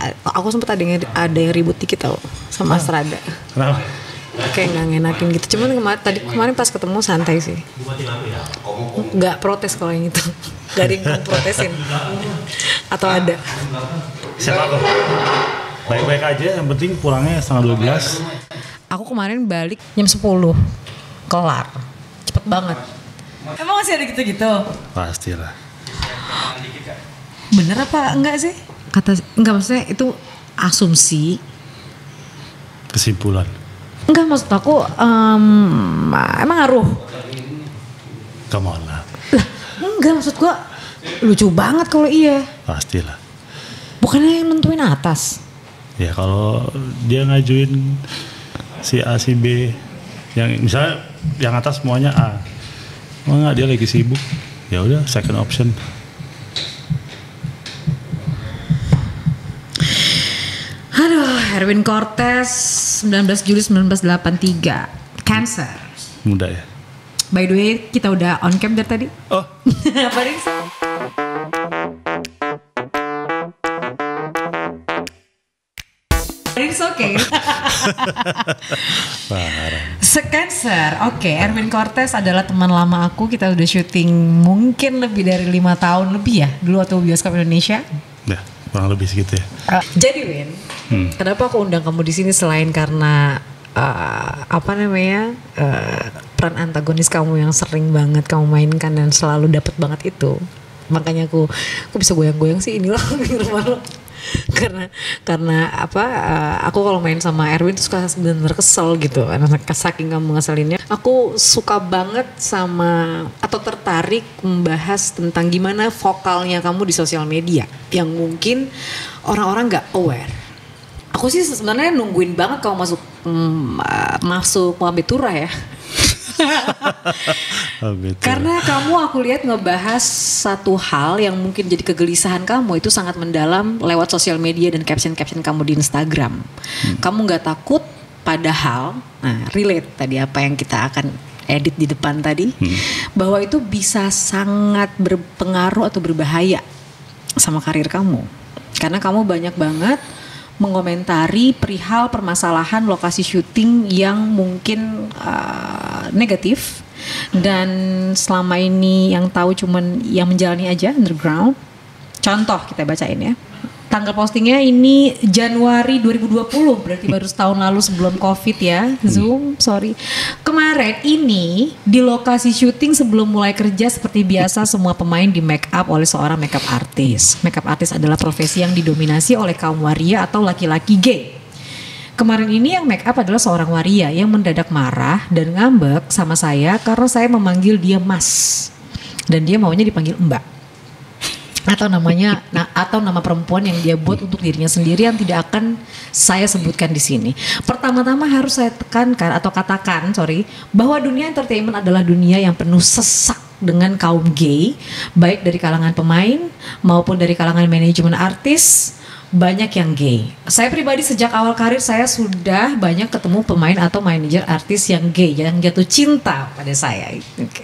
aku sempat ada yang ribut dikit tau sama Astrada. Kenapa? Kayak nggak ngenakin gitu. Cuman kemarin pas ketemu santai sih. Nggak protes kalau yang itu. Gak ada yang protesin. Atau ada. Siapa tuh? Baik-baik aja, yang penting pulangnya 11:30. Aku kemarin balik jam 10. Kelar. Cepet banget. Emang masih ada gitu-gitu? Pastilah. Bener apa enggak sih? Enggak, maksudnya itu asumsi. Kesimpulan. Enggak, maksud aku emang ngaruh. Come on lah. Enggak, maksud gua lucu banget kalau iya. Pastilah. Bukannya yang nentuin atas. Ya kalau dia ngajuin si A si B, yang misalnya yang atas semuanya A, enggak dia lagi sibuk, ya udah second option. Aduh, Erwin Cortez 19 Juli 1983, Cancer. Muda ya. By the way, kita udah on cam dari tadi. Oh. Apa nih? It's okay. Cancer, oke. Erwin Cortez adalah teman lama aku. Kita udah syuting mungkin lebih dari 5 tahun lebih ya. Dulu waktu bioskop Indonesia. Ya, kurang lebih segitu ya. Jadi Win, kenapa aku undang kamu di sini selain karena peran antagonis kamu yang sering banget kamu mainkan dan selalu dapat banget itu. Makanya aku bisa goyang-goyang sih inilah di rumah lo. karena aku kalau main sama Erwin tuh suka bener-bener kesel gitu karena saking kamu ngeselinnya. Aku suka banget sama atau tertarik membahas tentang gimana vokalnya kamu di sosial media yang mungkin orang-orang nggak aware. Aku sih sebenarnya nungguin banget kamu masuk Mabetura ya. Karena kamu aku lihat ngebahas satu hal yang mungkin jadi kegelisahan kamu itu sangat mendalam lewat sosial media dan caption-caption kamu di Instagram. Kamu nggak takut padahal, relate tadi apa yang kita akan edit di depan tadi, bahwa itu bisa sangat berpengaruh atau berbahaya sama karir kamu. Karena kamu banyak banget mengomentari perihal permasalahan lokasi syuting yang mungkin negatif dan selama ini yang tahu cuman yang menjalani aja underground. Contoh kita bacain ya. Tanggal postingnya ini Januari 2020, berarti baru setahun lalu sebelum COVID ya. Zoom, sorry. Kemarin ini di lokasi syuting sebelum mulai kerja seperti biasa semua pemain di make up oleh seorang makeup artist. Makeup artist adalah profesi yang didominasi oleh kaum waria atau laki-laki gay. Kemarin ini yang make up adalah seorang waria yang mendadak marah dan ngambek sama saya karena saya memanggil dia Mas. Dan dia maunya dipanggil Mbak. Atau nama perempuan yang dia buat untuk dirinya sendiri yang tidak akan saya sebutkan di sini. Pertama-tama harus saya tekankan atau katakan bahwa dunia entertainment adalah dunia yang penuh sesak dengan kaum gay, baik dari kalangan pemain maupun dari kalangan manajemen artis. Banyak yang gay. Saya pribadi sejak awal karir saya sudah banyak ketemu pemain atau manajer artis yang gay, yang jatuh cinta pada saya.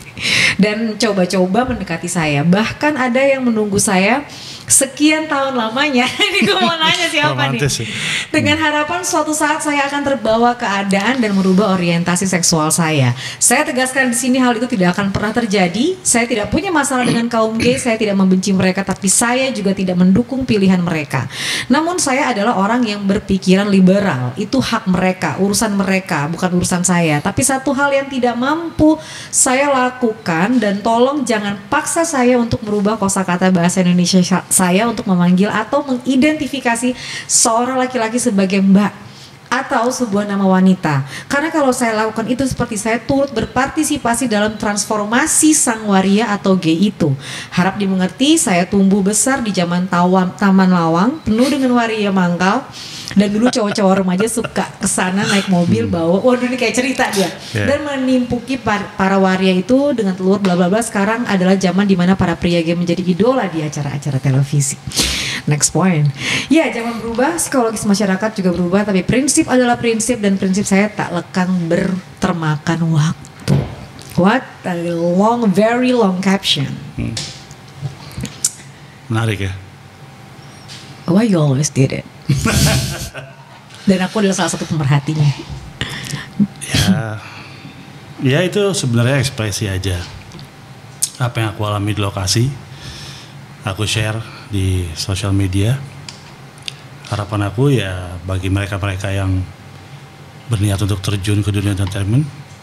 Dan coba-coba mendekati saya. Bahkan ada yang menunggu saya sekian tahun lamanya. Ini gue mau nanya siapa nih? Dengan harapan suatu saat saya akan terbawa keadaan dan merubah orientasi seksual saya. Saya tegaskan di sini hal itu tidak akan pernah terjadi. Saya tidak punya masalah dengan kaum gay. Saya tidak membenci mereka, tapi saya juga tidak mendukung pilihan mereka. Namun saya adalah orang yang berpikiran liberal. Itu hak mereka, urusan mereka, bukan urusan saya. Tapi satu hal yang tidak mampu saya lakukan, dan tolong jangan paksa saya untuk merubah kosakata bahasa Indonesia saya untuk memanggil atau mengidentifikasi seorang laki-laki sebagai Mbak atau sebuah nama wanita. Karena kalau saya lakukan itu seperti saya turut berpartisipasi dalam transformasi sang waria atau gay itu. Harap dimengerti, saya tumbuh besar di zaman Taman Lawang penuh dengan waria mangkal. Dan dulu cowok-cowok remaja suka kesana naik mobil bawa, waduh ini kayak cerita dia, dan menimpuki para waria itu dengan telur bla bla bla. Sekarang adalah zaman dimana para pria gay menjadi idola di acara-acara televisi. Next point. Ya, zaman berubah, psikologis masyarakat juga berubah, tapi prinsip adalah prinsip, dan prinsip saya tak lekang bertermakan waktu. What a long, very long caption. Menarik ya. Why you always did it? Dan aku adalah salah satu pemerhatinya. Ya itu sebenarnya ekspresi aja. Apa yang aku alami di lokasi, aku share di sosial media. Harapan aku ya bagi mereka-mereka yang berniat untuk terjun ke dunia entertainment,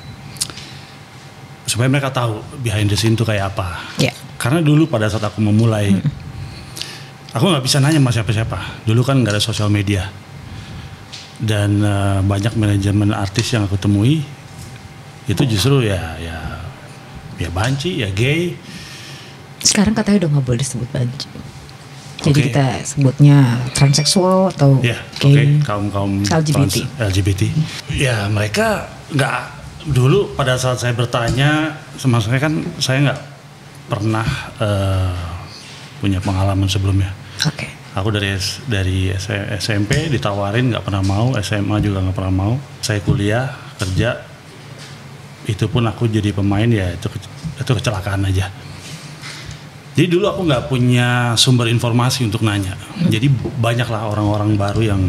supaya mereka tahu behind the scene itu kayak apa. Karena dulu pada saat aku memulai, aku nggak bisa nanya sama siapa-siapa. Dulu kan nggak ada sosial media. Dan banyak manajemen artis yang aku temui itu justru ya banci, ya gay. Sekarang katanya udah nggak boleh disebut banci. Jadi kita sebutnya transseksual atau gay, kaum LGBT. Ya mereka nggak, dulu pada saat saya bertanya, sebenarnya kan saya nggak pernah punya pengalaman sebelumnya. Aku dari SMP ditawarin nggak pernah mau, SMA juga nggak pernah mau. Saya kuliah, kerja, itu pun aku jadi pemain ya itu kecelakaan aja. Jadi dulu aku nggak punya sumber informasi untuk nanya. Jadi banyaklah orang-orang baru yang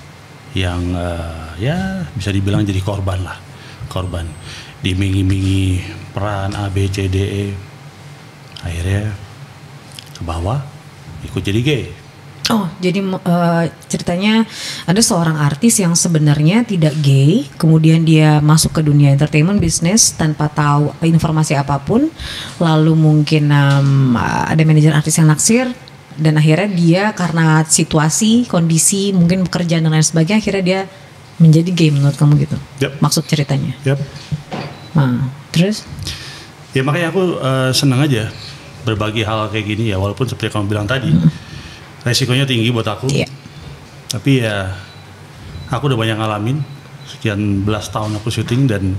ya bisa dibilang jadi korban, dimingi-mingi peran A, B, C, D, E. Akhirnya ke bawah ikut jadi gay. Oh, jadi ceritanya ada seorang artis yang sebenarnya tidak gay, kemudian dia masuk ke dunia entertainment business tanpa tahu informasi apapun, lalu mungkin ada manajer artis yang naksir, dan akhirnya dia karena situasi, kondisi, mungkin pekerjaan dan lain sebagainya, akhirnya dia menjadi gay menurut kamu gitu? Maksud ceritanya? Nah, terus? Ya makanya aku senang aja berbagi hal kayak gini ya, walaupun seperti kamu bilang tadi. Resikonya tinggi buat aku, tapi ya aku udah banyak ngalamin, sekian belas tahun aku syuting dan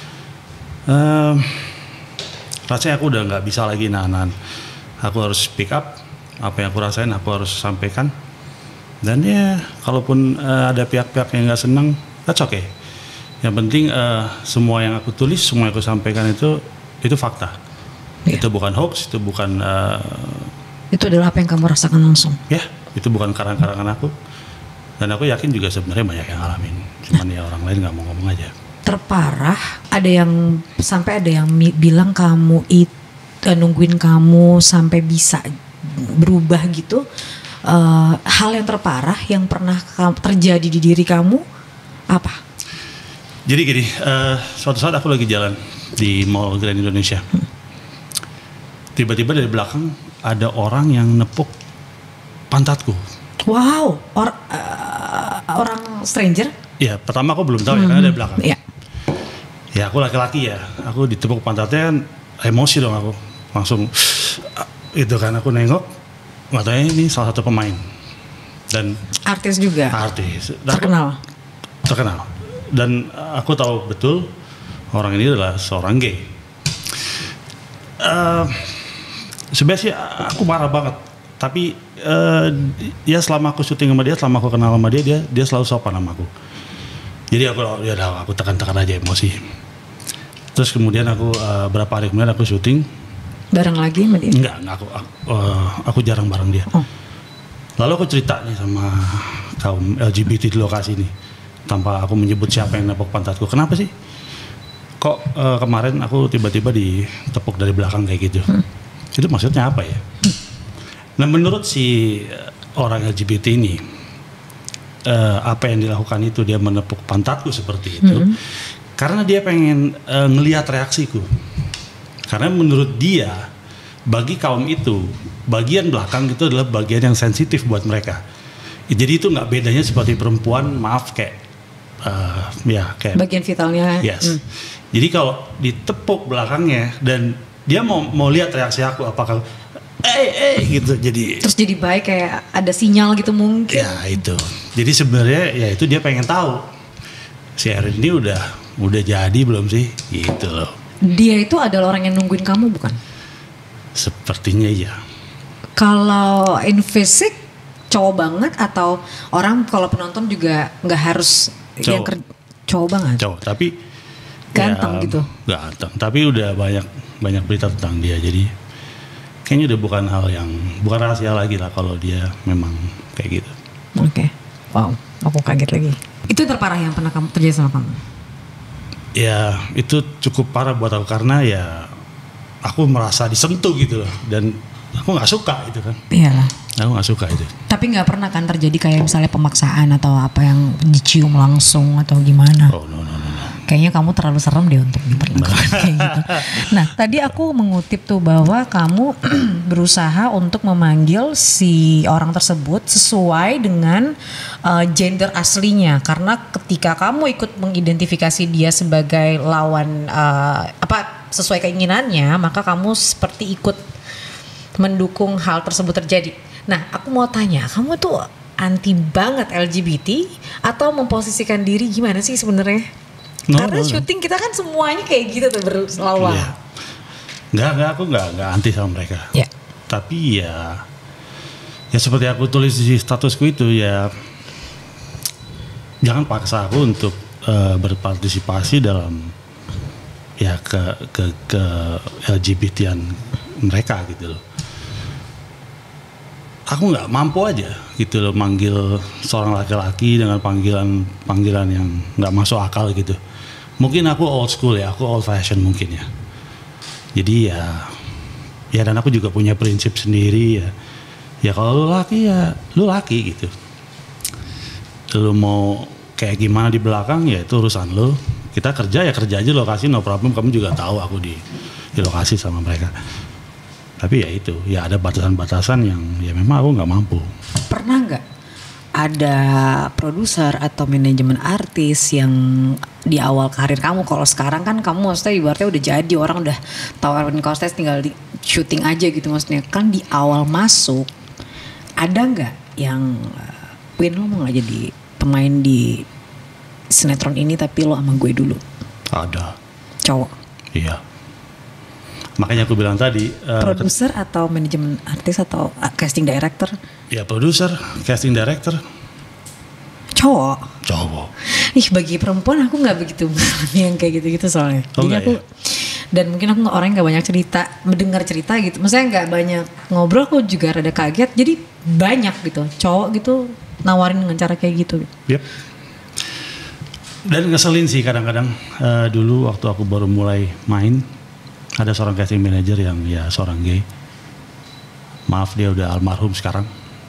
rasanya aku udah nggak bisa lagi nahan. Aku harus speak up, apa yang aku rasain aku harus sampaikan, dan ya kalaupun ada pihak-pihak yang nggak senang, that's okay. Yang penting semua yang aku tulis, semua yang aku sampaikan itu fakta, itu bukan hoax, itu bukan itu adalah apa yang kamu rasakan langsung. Ya, itu bukan karang-karangan aku. Dan aku yakin juga sebenarnya banyak yang ngalamin. Cuman ya orang lain nggak mau ngomong aja. Terparah, ada yang sampai ada yang bilang kamu nungguin kamu sampai bisa berubah gitu. Hal yang terparah yang pernah terjadi di diri kamu apa? Jadi gini, suatu saat aku lagi jalan di Mall Grand Indonesia. Tiba-tiba dari belakang ada orang yang nepuk pantatku. Wow, orang stranger? Ya, pertama aku belum tahu ya, karena dari belakang. Ya, aku laki-laki ya, aku ditepuk pantatnya kan emosi dong aku. Langsung, itu kan aku nengok, nggak tahu ini salah satu pemain. Dan artis juga? Artis. Terkenal? Dan aku tahu betul orang ini adalah seorang gay. Sebenarnya sih aku marah banget, tapi ya selama aku syuting sama dia, selama aku kenal sama dia selalu sopan sama aku. Jadi aku tekan-tekan aja emosi. Terus kemudian aku berapa hari kemudian aku syuting. Bareng lagi sama dia? Enggak, aku jarang bareng dia. Lalu aku cerita nih sama kaum LGBT di lokasi ini, tanpa aku menyebut siapa yang nepuk pantatku. Kenapa sih? Kok kemarin aku tiba-tiba ditepuk dari belakang kayak gitu? Itu maksudnya apa ya? Nah, menurut si orang LGBT ini, apa yang dilakukan itu, dia menepuk pantatku seperti itu karena dia pengen ngelihat reaksiku. Karena menurut dia, bagi kaum itu, bagian belakang itu adalah bagian yang sensitif buat mereka. Jadi itu nggak bedanya seperti perempuan, maaf kayak kayak bagian vitalnya. Yes. Jadi kalau ditepuk belakangnya dan dia mau lihat reaksi aku, apakah gitu, jadi terus jadi baik kayak ada sinyal gitu mungkin. Ya itu. Jadi sebenarnya ya itu dia pengen tahu si Erin ini udah jadi belum sih gitu loh. Dia itu adalah orang yang nungguin kamu bukan? Sepertinya iya. Kalau in fisik cowok banget atau orang kalau penonton juga nggak harus cowok banget? Cowok, tapi ganteng ya, gitu. Ganteng, tapi udah banyak berita tentang dia, jadi kayaknya udah bukan hal yang bukan rahasia lagi lah kalau dia memang kayak gitu. Oke. Wow, aku kaget lagi. Itu yang terparah yang pernah terjadi sama kamu? Ya itu cukup parah buat aku karena ya aku merasa disentuh gitu loh dan aku nggak suka itu kan. Iyalah. Aku nggak suka itu. Tapi nggak pernah kan terjadi kayak misalnya pemaksaan atau apa yang dicium langsung atau gimana? Oh no. Kayaknya kamu terlalu serem deh untuk diperlakukan kayak gitu. Nah tadi aku mengutip tuh bahwa kamu berusaha untuk memanggil si orang tersebut sesuai dengan gender aslinya. Karena ketika kamu ikut mengidentifikasi dia sebagai lawan sesuai keinginannya, maka kamu seperti ikut mendukung hal tersebut terjadi. Nah aku mau tanya, kamu tuh anti banget LGBT atau memposisikan diri gimana sih sebenarnya? Karena syuting kita kan semuanya kayak gitu tuh berulang. Iya. Enggak, aku enggak anti sama mereka. Ya. Tapi ya seperti aku tulis di statusku itu ya, jangan paksa aku untuk berpartisipasi dalam ya ke LGBT-an mereka gitu loh. Aku nggak mampu aja gitu loh manggil seorang laki-laki dengan panggilan yang nggak masuk akal gitu. Mungkin aku old school ya, aku old fashion mungkin ya. Jadi ya dan aku juga punya prinsip sendiri ya. Ya kalau lu laki ya lu laki gitu. Lu mau kayak gimana di belakang ya itu urusan lu. Kita kerja aja lokasi no problem. Kamu juga tahu aku di lokasi sama mereka. Tapi ya itu, ya ada batasan-batasan yang ya memang aku nggak mampu. Pernah nggak ada produser atau manajemen artis yang di awal karir kamu, kalau sekarang kan kamu maksudnya ibaratnya udah jadi, orang udah tahu Erwin Kostes tinggal di syuting aja gitu, maksudnya kan di awal masuk ada nggak yang Win lo mau nggak jadi pemain di sinetron ini tapi lo sama gue dulu? Ada. Cowok? Iya. Makanya aku bilang tadi produser atau manajemen artis atau casting director? Ya produser, casting director. Cowok. Ih bagi perempuan aku nggak begitu yang kayak gitu-gitu soalnya. Jadi aku ya? Dan mungkin aku orang nggak banyak cerita, mendengar cerita gitu. Maksudnya nggak banyak ngobrol, aku juga rada kaget. Jadi banyak gitu cowok gitu nawarin dengan cara kayak gitu. Yep. Dan ngeselin sih kadang-kadang. Dulu waktu aku baru mulai main, ada seorang casting manager yang ya seorang gay. Maaf dia udah almarhum sekarang.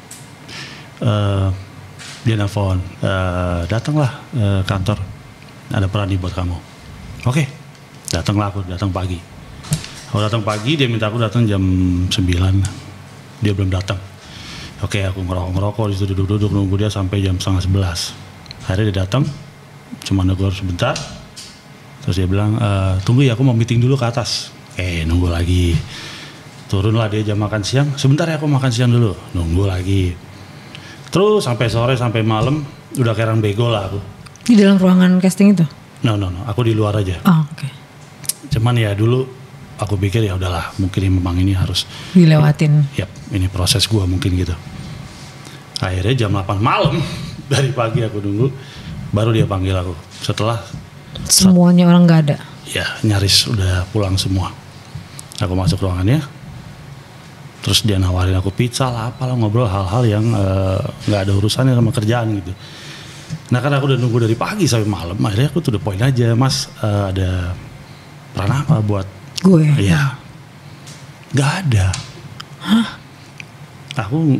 Dia nelfon, datanglah kantor, ada peran nih buat kamu. Oke, datanglah aku, datang pagi. Aku datang pagi, dia minta aku datang jam 9. Dia belum datang. Oke, aku ngerokok di situ, duduk nunggu dia sampai jam 10:30. Akhirnya dia datang, cuma negur sebentar. Terus dia bilang, tunggu ya aku mau meeting dulu ke atas. Nunggu lagi. Turunlah dia jam makan siang, sebentar ya aku makan siang dulu. Nunggu lagi. Terus sampai sore, sampai malam, udah kayak orang bego lah aku. Di dalam ruangan casting itu? No, aku di luar aja. Oh, oke. Cuman ya dulu aku pikir ya udahlah, mungkin memang ini harus dilewatin. Yap, ini proses gua mungkin gitu. Akhirnya jam 8 malam, dari pagi aku nunggu, baru dia panggil aku. Setelah semuanya orang nggak ada. Ya nyaris udah pulang semua. Aku masuk ruangannya, terus dia nawarin aku pizza lah, apalah, ngobrol hal-hal yang nggak ada urusannya sama kerjaan gitu. Nah kan aku udah nunggu dari pagi sampai malam, akhirnya aku tuh the point aja, Mas, ada peran apa buat gue? Iya, nggak ada. Hah? Aku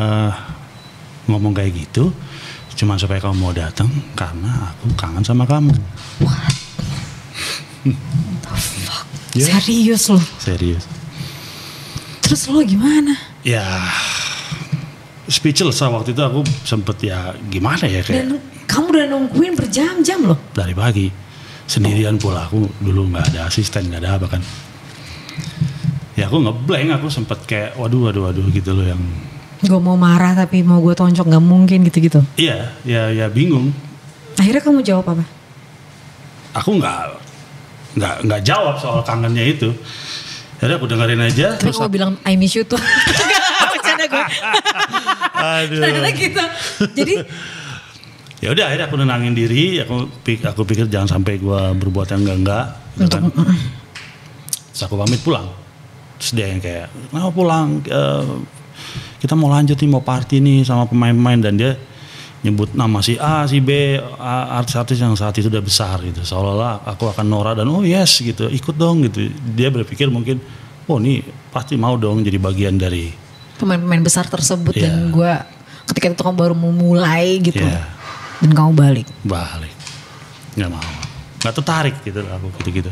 ngomong kayak gitu, cuma supaya kamu mau datang karena aku kangen sama kamu. What? The fuck? Yeah. Serius lo? Serius. Terus lo gimana? Ya speechless waktu itu, aku sempet ya gimana ya kayak. Dan kamu udah nungguin berjam-jam loh? Dari pagi sendirian pula, aku dulu nggak ada asisten, nggak ada apa kan. Ya aku ngeblank, aku sempet kayak waduh gitu loh, yang gue mau marah tapi mau gue tonjok nggak mungkin gitu. Iya, ya bingung. Akhirnya kamu jawab apa? Aku nggak jawab soal kangennya itu. Jadi aku dengerin aja. Tapi aku bilang I miss you tuh. Bercanda gue. Aduh. Ternyata gitu. Jadi ya udah, akhirnya aku nenangin diri. Aku pikir jangan sampai gue berbuat yang enggak. Kan? Terus aku pamit pulang. Terus dia yang kayak, pulang. Kita mau lanjut nih, mau party nih sama pemain-pemain. Dan dia nyebut nama si A, si B, artis-artis yang saat itu udah besar gitu. Seolah-olah aku akan norak dan oh yes gitu, ikut dong gitu. Dia berpikir mungkin, oh nih pasti mau dong jadi bagian dari pemain-pemain besar tersebut dan gue ketika itu kamu baru memulai gitu dan kamu balik, nggak mau, nggak tertarik gitu aku gitu.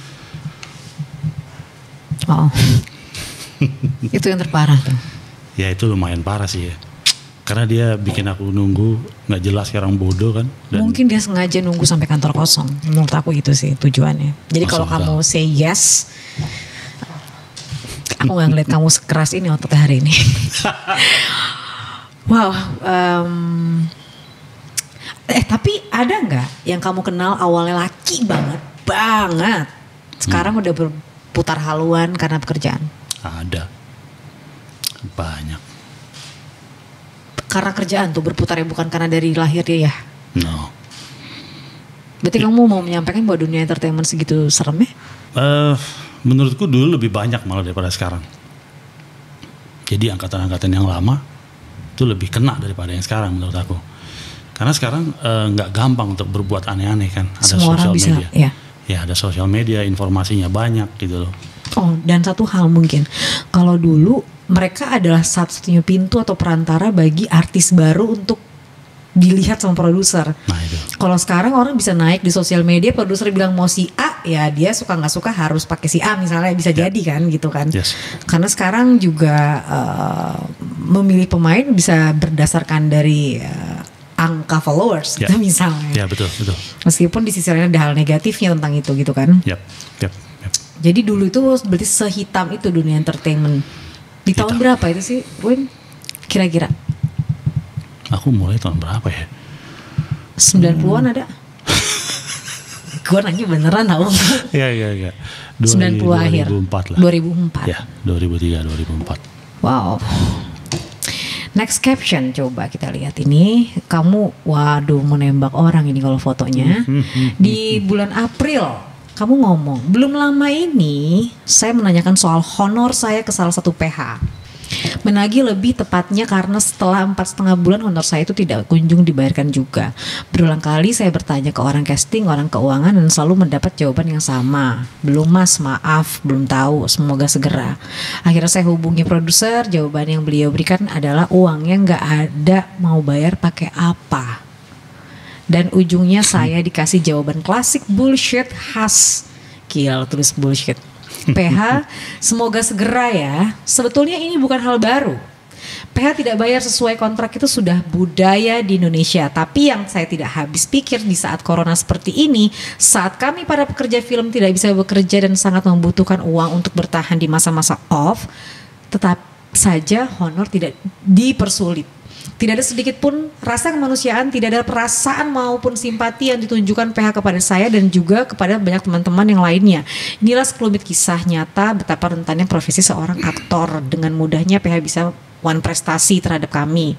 Oh, itu yang terparah tuh. Ya itu lumayan parah sih ya. Karena dia bikin aku nunggu nggak jelas, sekarang bodoh kan. Dan mungkin dia sengaja nunggu sampai kantor kosong. Menurut aku itu sih tujuannya. Jadi kalau kamu say yes, aku nggak ngeliat kamu sekeras ini ototnya hari ini. Wow. Tapi ada nggak yang kamu kenal awalnya laki banget, sekarang udah berputar haluan karena pekerjaan? Ada, banyak. Karena kerjaan tuh berputarnya, bukan karena dari lahir dia ya? No. Berarti kamu mau menyampaikan bahwa dunia entertainment segitu seremnya? Menurutku dulu lebih banyak malah daripada sekarang. Jadi angkatan-angkatan yang lama itu lebih kena daripada yang sekarang menurut aku. Karena sekarang nggak gampang untuk berbuat aneh-aneh kan. Ada semua sosial media. Ya ada sosial media, informasinya banyak gitu loh. Oh, dan satu hal mungkin, kalau dulu mereka adalah satu-satunya pintu atau perantara bagi artis baru untuk dilihat sama produser. Nah itu. Kalau sekarang orang bisa naik di sosial media, produser bilang mau si A, ya dia suka nggak suka harus pakai si A misalnya, bisa jadi kan gitu kan. Yes. Karena sekarang juga memilih pemain bisa berdasarkan dari angka followers gitu misalnya. Ya betul. Meskipun di sisi lain ada hal negatifnya tentang itu gitu kan. Yep. Jadi dulu itu berarti sehitam itu dunia entertainment. Di tahun berapa itu sih, Win? Kira-kira? Aku mulai tahun berapa ya? 90-an ada? Gue nanya beneran tau. Iya. 90 akhir. 2004 lah. 2004. Ya, 2003, 2004. Wow. Next caption coba kita lihat ini. Kamu, waduh menembak orang ini kalau fotonya. Di bulan April. Kamu ngomong, belum lama ini saya menanyakan soal honor saya ke salah satu PH. Menagih lebih tepatnya karena setelah 4,5 bulan honor saya itu tidak kunjung dibayarkan juga. Berulang kali saya bertanya ke orang casting, orang keuangan dan selalu mendapat jawaban yang sama. Belum mas, maaf, belum tahu, semoga segera. Akhirnya saya hubungi produser, jawaban yang beliau berikan adalah uangnya nggak ada, mau bayar pakai apa? Dan ujungnya saya dikasih jawaban klasik bullshit khas. Gila tulis bullshit. PH, semoga segera ya. Sebetulnya ini bukan hal baru. PH tidak bayar sesuai kontrak itu sudah budaya di Indonesia. Tapi yang saya tidak habis pikir di saat corona seperti ini, saat kami para pekerja film tidak bisa bekerja dan sangat membutuhkan uang untuk bertahan di masa-masa off, tetap saja honor tidak dipersulit. Tidak ada sedikit pun rasa kemanusiaan, tidak ada perasaan maupun simpati yang ditunjukkan PH kepada saya dan juga kepada banyak teman-teman yang lainnya. Inilah sekelumit kisah nyata betapa rentannya profesi seorang aktor. Dengan mudahnya PH bisa one prestasi terhadap kami.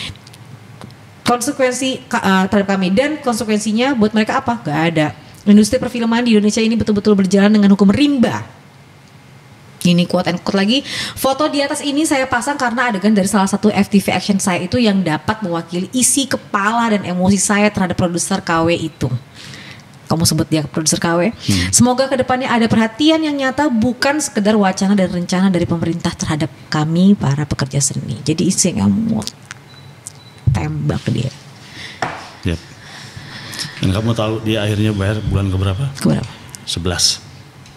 Konsekuensi terhadap kami dan konsekuensinya buat mereka apa? Gak ada. Industri perfilman di Indonesia ini betul-betul berjalan dengan hukum rimba. Ini quote and quote lagi. Foto di atas ini saya pasang karena adegan dari salah satu FTV action saya itu yang dapat mewakili isi kepala dan emosi saya terhadap produser KW itu. Kamu sebut dia produser KW. Semoga kedepannya ada perhatian yang nyata, bukan sekedar wacana dan rencana dari pemerintah terhadap kami para pekerja seni. Jadi isi yang kamu tembak ke dia. Yep. Dan kamu tahu dia akhirnya bayar bulan keberapa? Keberapa? 11.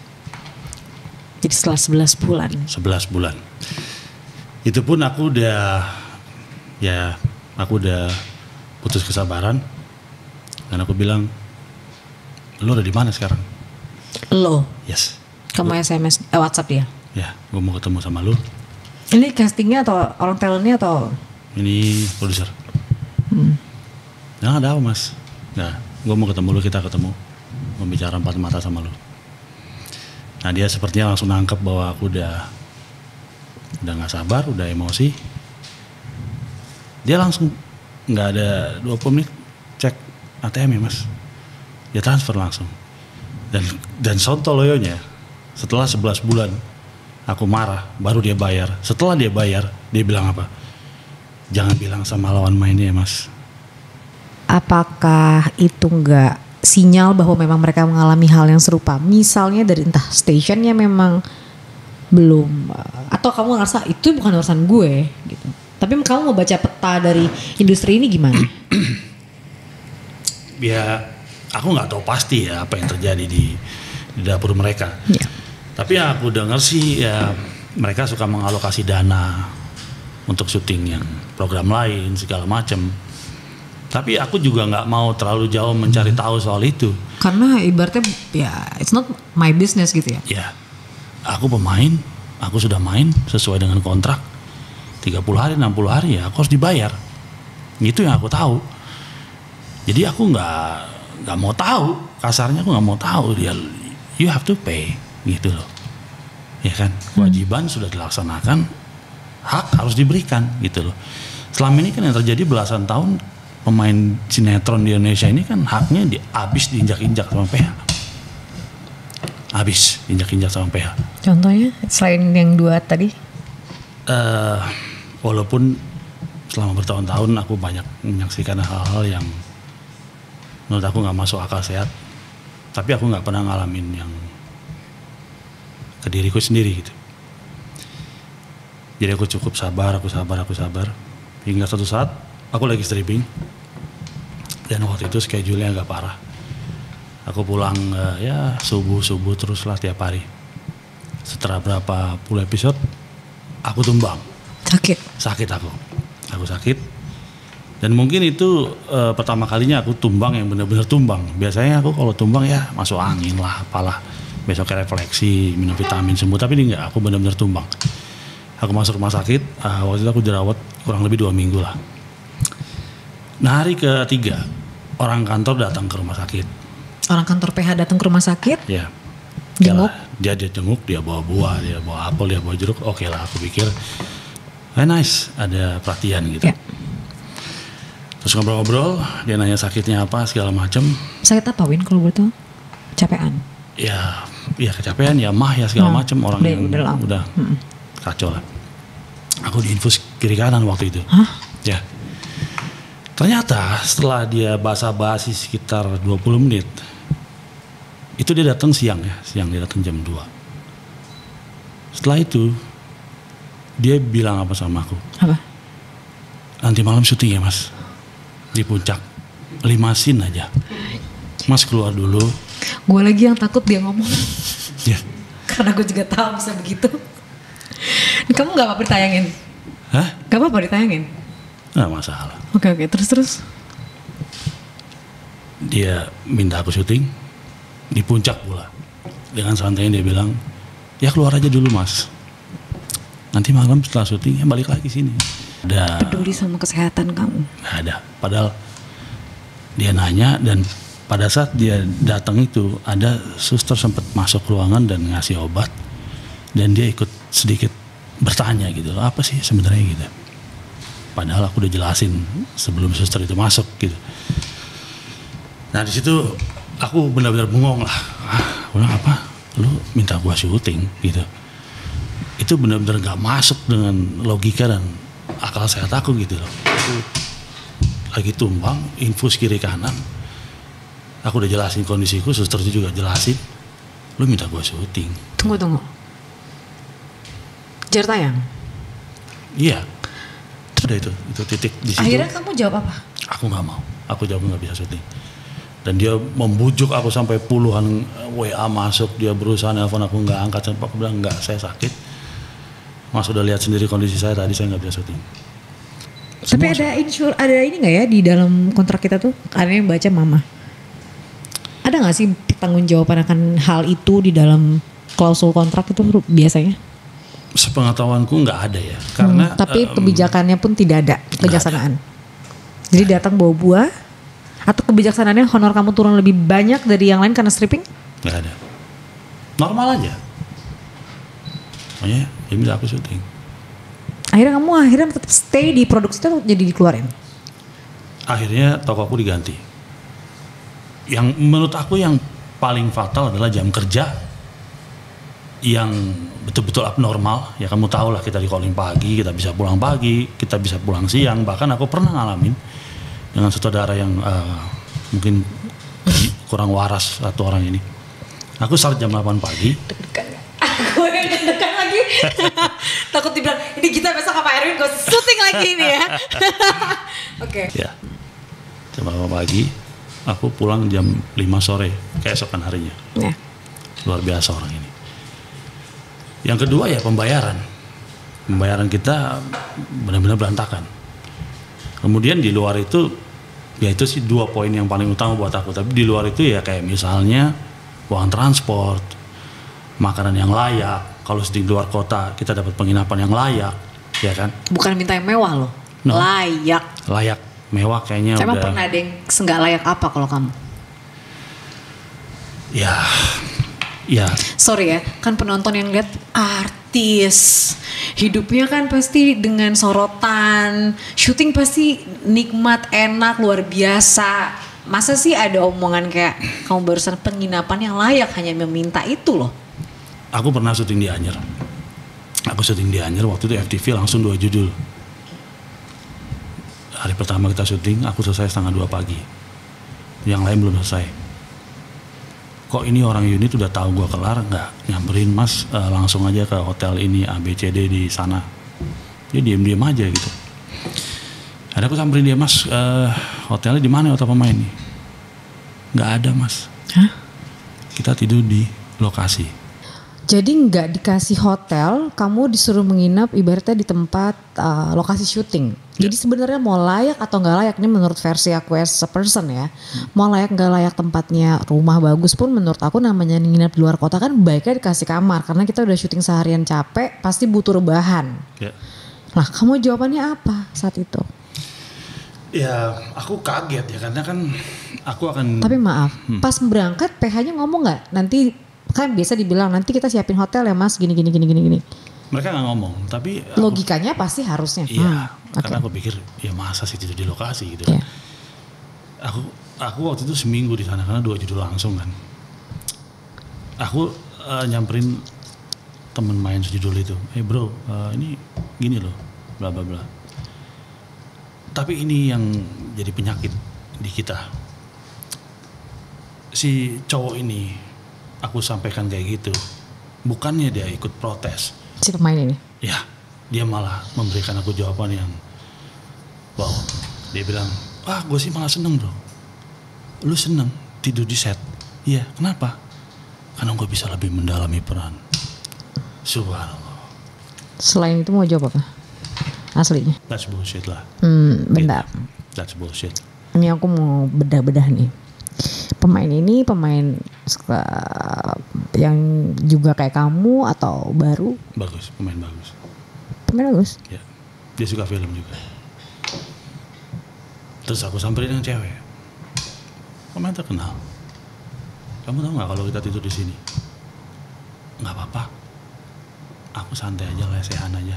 Jadi setelah 11 bulan. 11 bulan. Itu pun aku udah putus kesabaran. Dan aku bilang, lo udah di mana sekarang? Lo? Yes. Kamu SMS, WhatsApp dia? Ya, gue mau ketemu sama lo. Ini castingnya atau orang talentnya atau? Ini produser. Nah, ada apa mas? Nah, gue mau ketemu lo, kita ketemu. Mau bicara 4 mata sama lo. Nah dia sepertinya langsung nangkep bahwa aku udah gak sabar, udah emosi. Dia langsung gak ada 20 menit cek ATM ya mas. Dia transfer langsung. Dan sontoloyonya setelah 11 bulan aku marah, baru dia bayar. Setelah dia bayar, dia bilang apa? Jangan bilang sama lawan mainnya ya mas. apakah itu enggak sinyal bahwa memang mereka mengalami hal yang serupa? Misalnya dari entah stationnya memang belum, atau kamu ngerasa itu bukan urusan gue gitu. Tapi kamu mau baca peta dari industri ini gimana? Ya aku nggak tahu pasti ya apa yang terjadi di dapur mereka. Ya. Tapi yang aku dengar sih ya mereka suka mengalokasi dana untuk syuting yang program lain segala macam. Tapi aku juga nggak mau terlalu jauh mencari tahu soal itu. Karena ibaratnya ya it's not my business gitu ya. Ya, aku pemain, aku sudah main sesuai dengan kontrak 30 hari, 60 hari ya aku harus dibayar. Itu yang aku tahu. Jadi aku nggak mau tahu, kasarnya aku nggak mau tahu dia. You have to pay gitu loh. Ya kan, kewajiban sudah dilaksanakan, hak harus diberikan gitu loh. Selama ini kan yang terjadi belasan tahun pemain sinetron di Indonesia ini kan haknya habis diinjak-injak sama PH. Habis diinjak-injak sama PH. Contohnya selain yang 2 tadi? Walaupun selama bertahun-tahun aku banyak menyaksikan hal-hal yang menurut aku nggak masuk akal sehat. Tapi aku nggak pernah ngalamin yang ke diriku sendiri gitu. Jadi aku cukup sabar. Hingga satu saat aku lagi stripping dan waktu itu schedule-nya agak parah. Aku pulang ya subuh teruslah tiap hari. Setelah berapa puluh episode aku tumbang. Sakit aku sakit. Dan mungkin itu pertama kalinya aku tumbang yang benar-benar tumbang. Biasanya aku kalau tumbang ya masuk angin lah apalah. Besoknya refleksi, minum vitamin sembuh. Tapi ini enggak, aku benar-benar tumbang. Aku masuk rumah sakit, waktu itu aku dirawat kurang lebih 2 minggu lah. Nah hari ketiga orang kantor datang ke rumah sakit. Orang kantor PH datang ke rumah sakit? Ya. Jenguk? Dia jenguk, dia bawa buah, dia bawa apel, dia bawa jeruk. Oke lah, aku pikir, nice, ada perhatian gitu. Ya. Terus ngobrol-ngobrol, dia nanya sakitnya apa segala macam. Sakit apa Win kalau betul? Capean? Ya kecapean, ya mah ya segala macam orang yang udah kacau lah. Aku diinfus kiri kanan waktu itu. Hah? Ya. Ternyata setelah dia basa-basi sekitar 20 menit, itu dia datang siang dia datang jam 2. Setelah itu, dia bilang apa sama aku? Apa? Nanti malam syuting ya mas, di puncak, 5 scene aja. Mas keluar dulu. Gue lagi yang takut dia ngomong. Ya. Karena gue juga tahu bisa begitu. Kamu gak apa-apa ditayangin? Hah? Gak apa-apa ditayangin? Nggak masalah. Oke, terus. Dia minta aku syuting di puncak pula. Dengan santainya dia bilang, ya keluar aja dulu mas. Nanti malam setelah syuting ya balik lagi sini. Peduli sama kesehatan kamu? Nggak ada. Padahal dia nanya dan pada saat dia datang itu ada suster sempat masuk ruangan dan ngasih obat. Dan dia ikut sedikit bertanya gitu loh, apa sih sebenarnya gitu. Padahal aku udah jelasin sebelum suster itu masuk gitu. Nah di situ aku benar-benar bengong lah. Udah apa? Lu minta gua syuting gitu. Itu benar-benar gak masuk dengan logika dan akal sehat aku gitu loh. Aku lagi tumbang, infus kiri kanan. Aku udah jelasin kondisiku, suster itu juga jelasin. Lu minta gua syuting. Tunggu. Jar tayang? Iya. Udah itu titik di situ. Akhirnya kamu jawab apa? Aku nggak mau. Aku jawab nggak bisa syuting. Dan dia membujuk aku sampai puluhan WA masuk. Dia berusaha nelfon aku nggak angkat. Sampai aku bilang nggak, saya sakit. Mas udah lihat sendiri kondisi saya tadi, saya nggak bisa syuting. Tapi ada ini nggak ya di dalam kontrak kita tuh? Ada yang baca mama. Ada nggak sih pertanggungjawaban akan hal itu di dalam klausul kontrak itu biasanya? Sepengetahuanku nggak ada ya, karena tapi kebijakannya pun tidak ada kejaksanaan. Jadi datang bawa buah, atau kebijaksanaannya honor kamu turun lebih banyak dari yang lain karena stripping? Nggak ada, normal aja. Makanya dia bilang aku syuting. Akhirnya tetap stay di produksi itu jadi dikeluarin. Akhirnya toko aku diganti. Yang menurut aku yang paling fatal adalah jam kerja yang betul-betul abnormal. Ya kamu tahu lah, kita di calling pagi, kita bisa pulang pagi, kita bisa pulang siang. Bahkan aku pernah ngalamin dengan saudara yang mungkin kurang waras satu orang ini. Aku start jam 8 pagi. Deg-degan gak? Aku yang deg-degan lagi. Takut dibilang, ini kita besok sama Erwin gue syuting lagi ini ya. Oke. Ya, jam 8 pagi. Aku pulang jam 5 sore keesokan harinya. Ya. Luar biasa orang ini. Yang kedua ya pembayaran. Pembayaran kita benar-benar berantakan. Kemudian di luar itu, ya itu sih 2 poin yang paling utama buat aku. Tapi di luar itu ya kayak misalnya uang transport, makanan yang layak. Kalau di luar kota kita dapat penginapan yang layak, ya kan? Bukan minta yang mewah loh, No. layak. Layak, mewah kayaknya Emang udah. pernah ada yang nggak layak apa kalau kamu? Ya. Sorry ya, kan penonton yang lihat artis, hidupnya kan pasti dengan sorotan, syuting pasti nikmat, enak, luar biasa. Masa sih ada omongan kayak kamu barusan penginapan yang layak hanya meminta itu loh. Aku pernah syuting di Anyer. Aku syuting di Anyer waktu itu FTV langsung 2 judul. Hari pertama kita syuting, aku selesai setengah 2 pagi. Yang lain belum selesai. Kok ini orang unit udah tahu gua kelar, nggak nyamperin mas, langsung aja ke hotel ini ABCD di sana. Dia diem-diem aja gitu. Ada aku samperin dia, mas, hotelnya di mana hotel pemain nih? Nggak ada mas. Hah? Kita tidur di lokasi. Jadi nggak dikasih hotel, kamu disuruh menginap ibaratnya di tempat lokasi syuting. Jadi sebenarnya mau layak atau nggak layak, ini menurut versi aku as a person ya. Mau layak nggak layak tempatnya, rumah bagus pun menurut aku namanya nginap di luar kota kan baiknya dikasih kamar. Karena kita udah syuting seharian capek, pasti butuh rebahan. Ya. Nah kamu jawabannya apa saat itu? Ya aku kaget ya karena kan aku akan. Tapi maaf, pas berangkat PH-nya ngomong nggak? Nanti kan biasa dibilang nanti kita siapin hotel ya mas, gini. Mereka nggak ngomong, tapi Logikanya pasti harusnya. iya, Oke. karena aku pikir ya masa sih tidur di lokasi gitu. Iya. Aku waktu itu seminggu di sana karena 2 judul langsung kan. Aku nyamperin temen main sejudul itu, bro, ini gini loh, bla bla bla. Tapi ini yang jadi penyakit di kita. Si cowok ini, aku sampaikan kayak gitu, bukannya dia ikut protes. Si pemain ini? Ya, dia malah memberikan aku jawaban yang, wow, dia bilang, gue sih malah seneng bro. Lu seneng tidur di set? Iya, kenapa? Karena gue bisa lebih mendalami peran. Subhanallah. Selain itu mau jawab apa? Aslinya? That's bullshit lah. Bentar. That's bullshit. Ini aku mau bedah-bedah nih. Pemain ini pemain yang juga kayak kamu atau baru? Bagus, pemain bagus. Pemain bagus? Ya, dia suka film juga. Terus aku samperin yang cewek. Pemain terkenal. Kamu tahu nggak kalau kita tidur di sini? Nggak apa-apa. Aku santai aja, lesehan aja.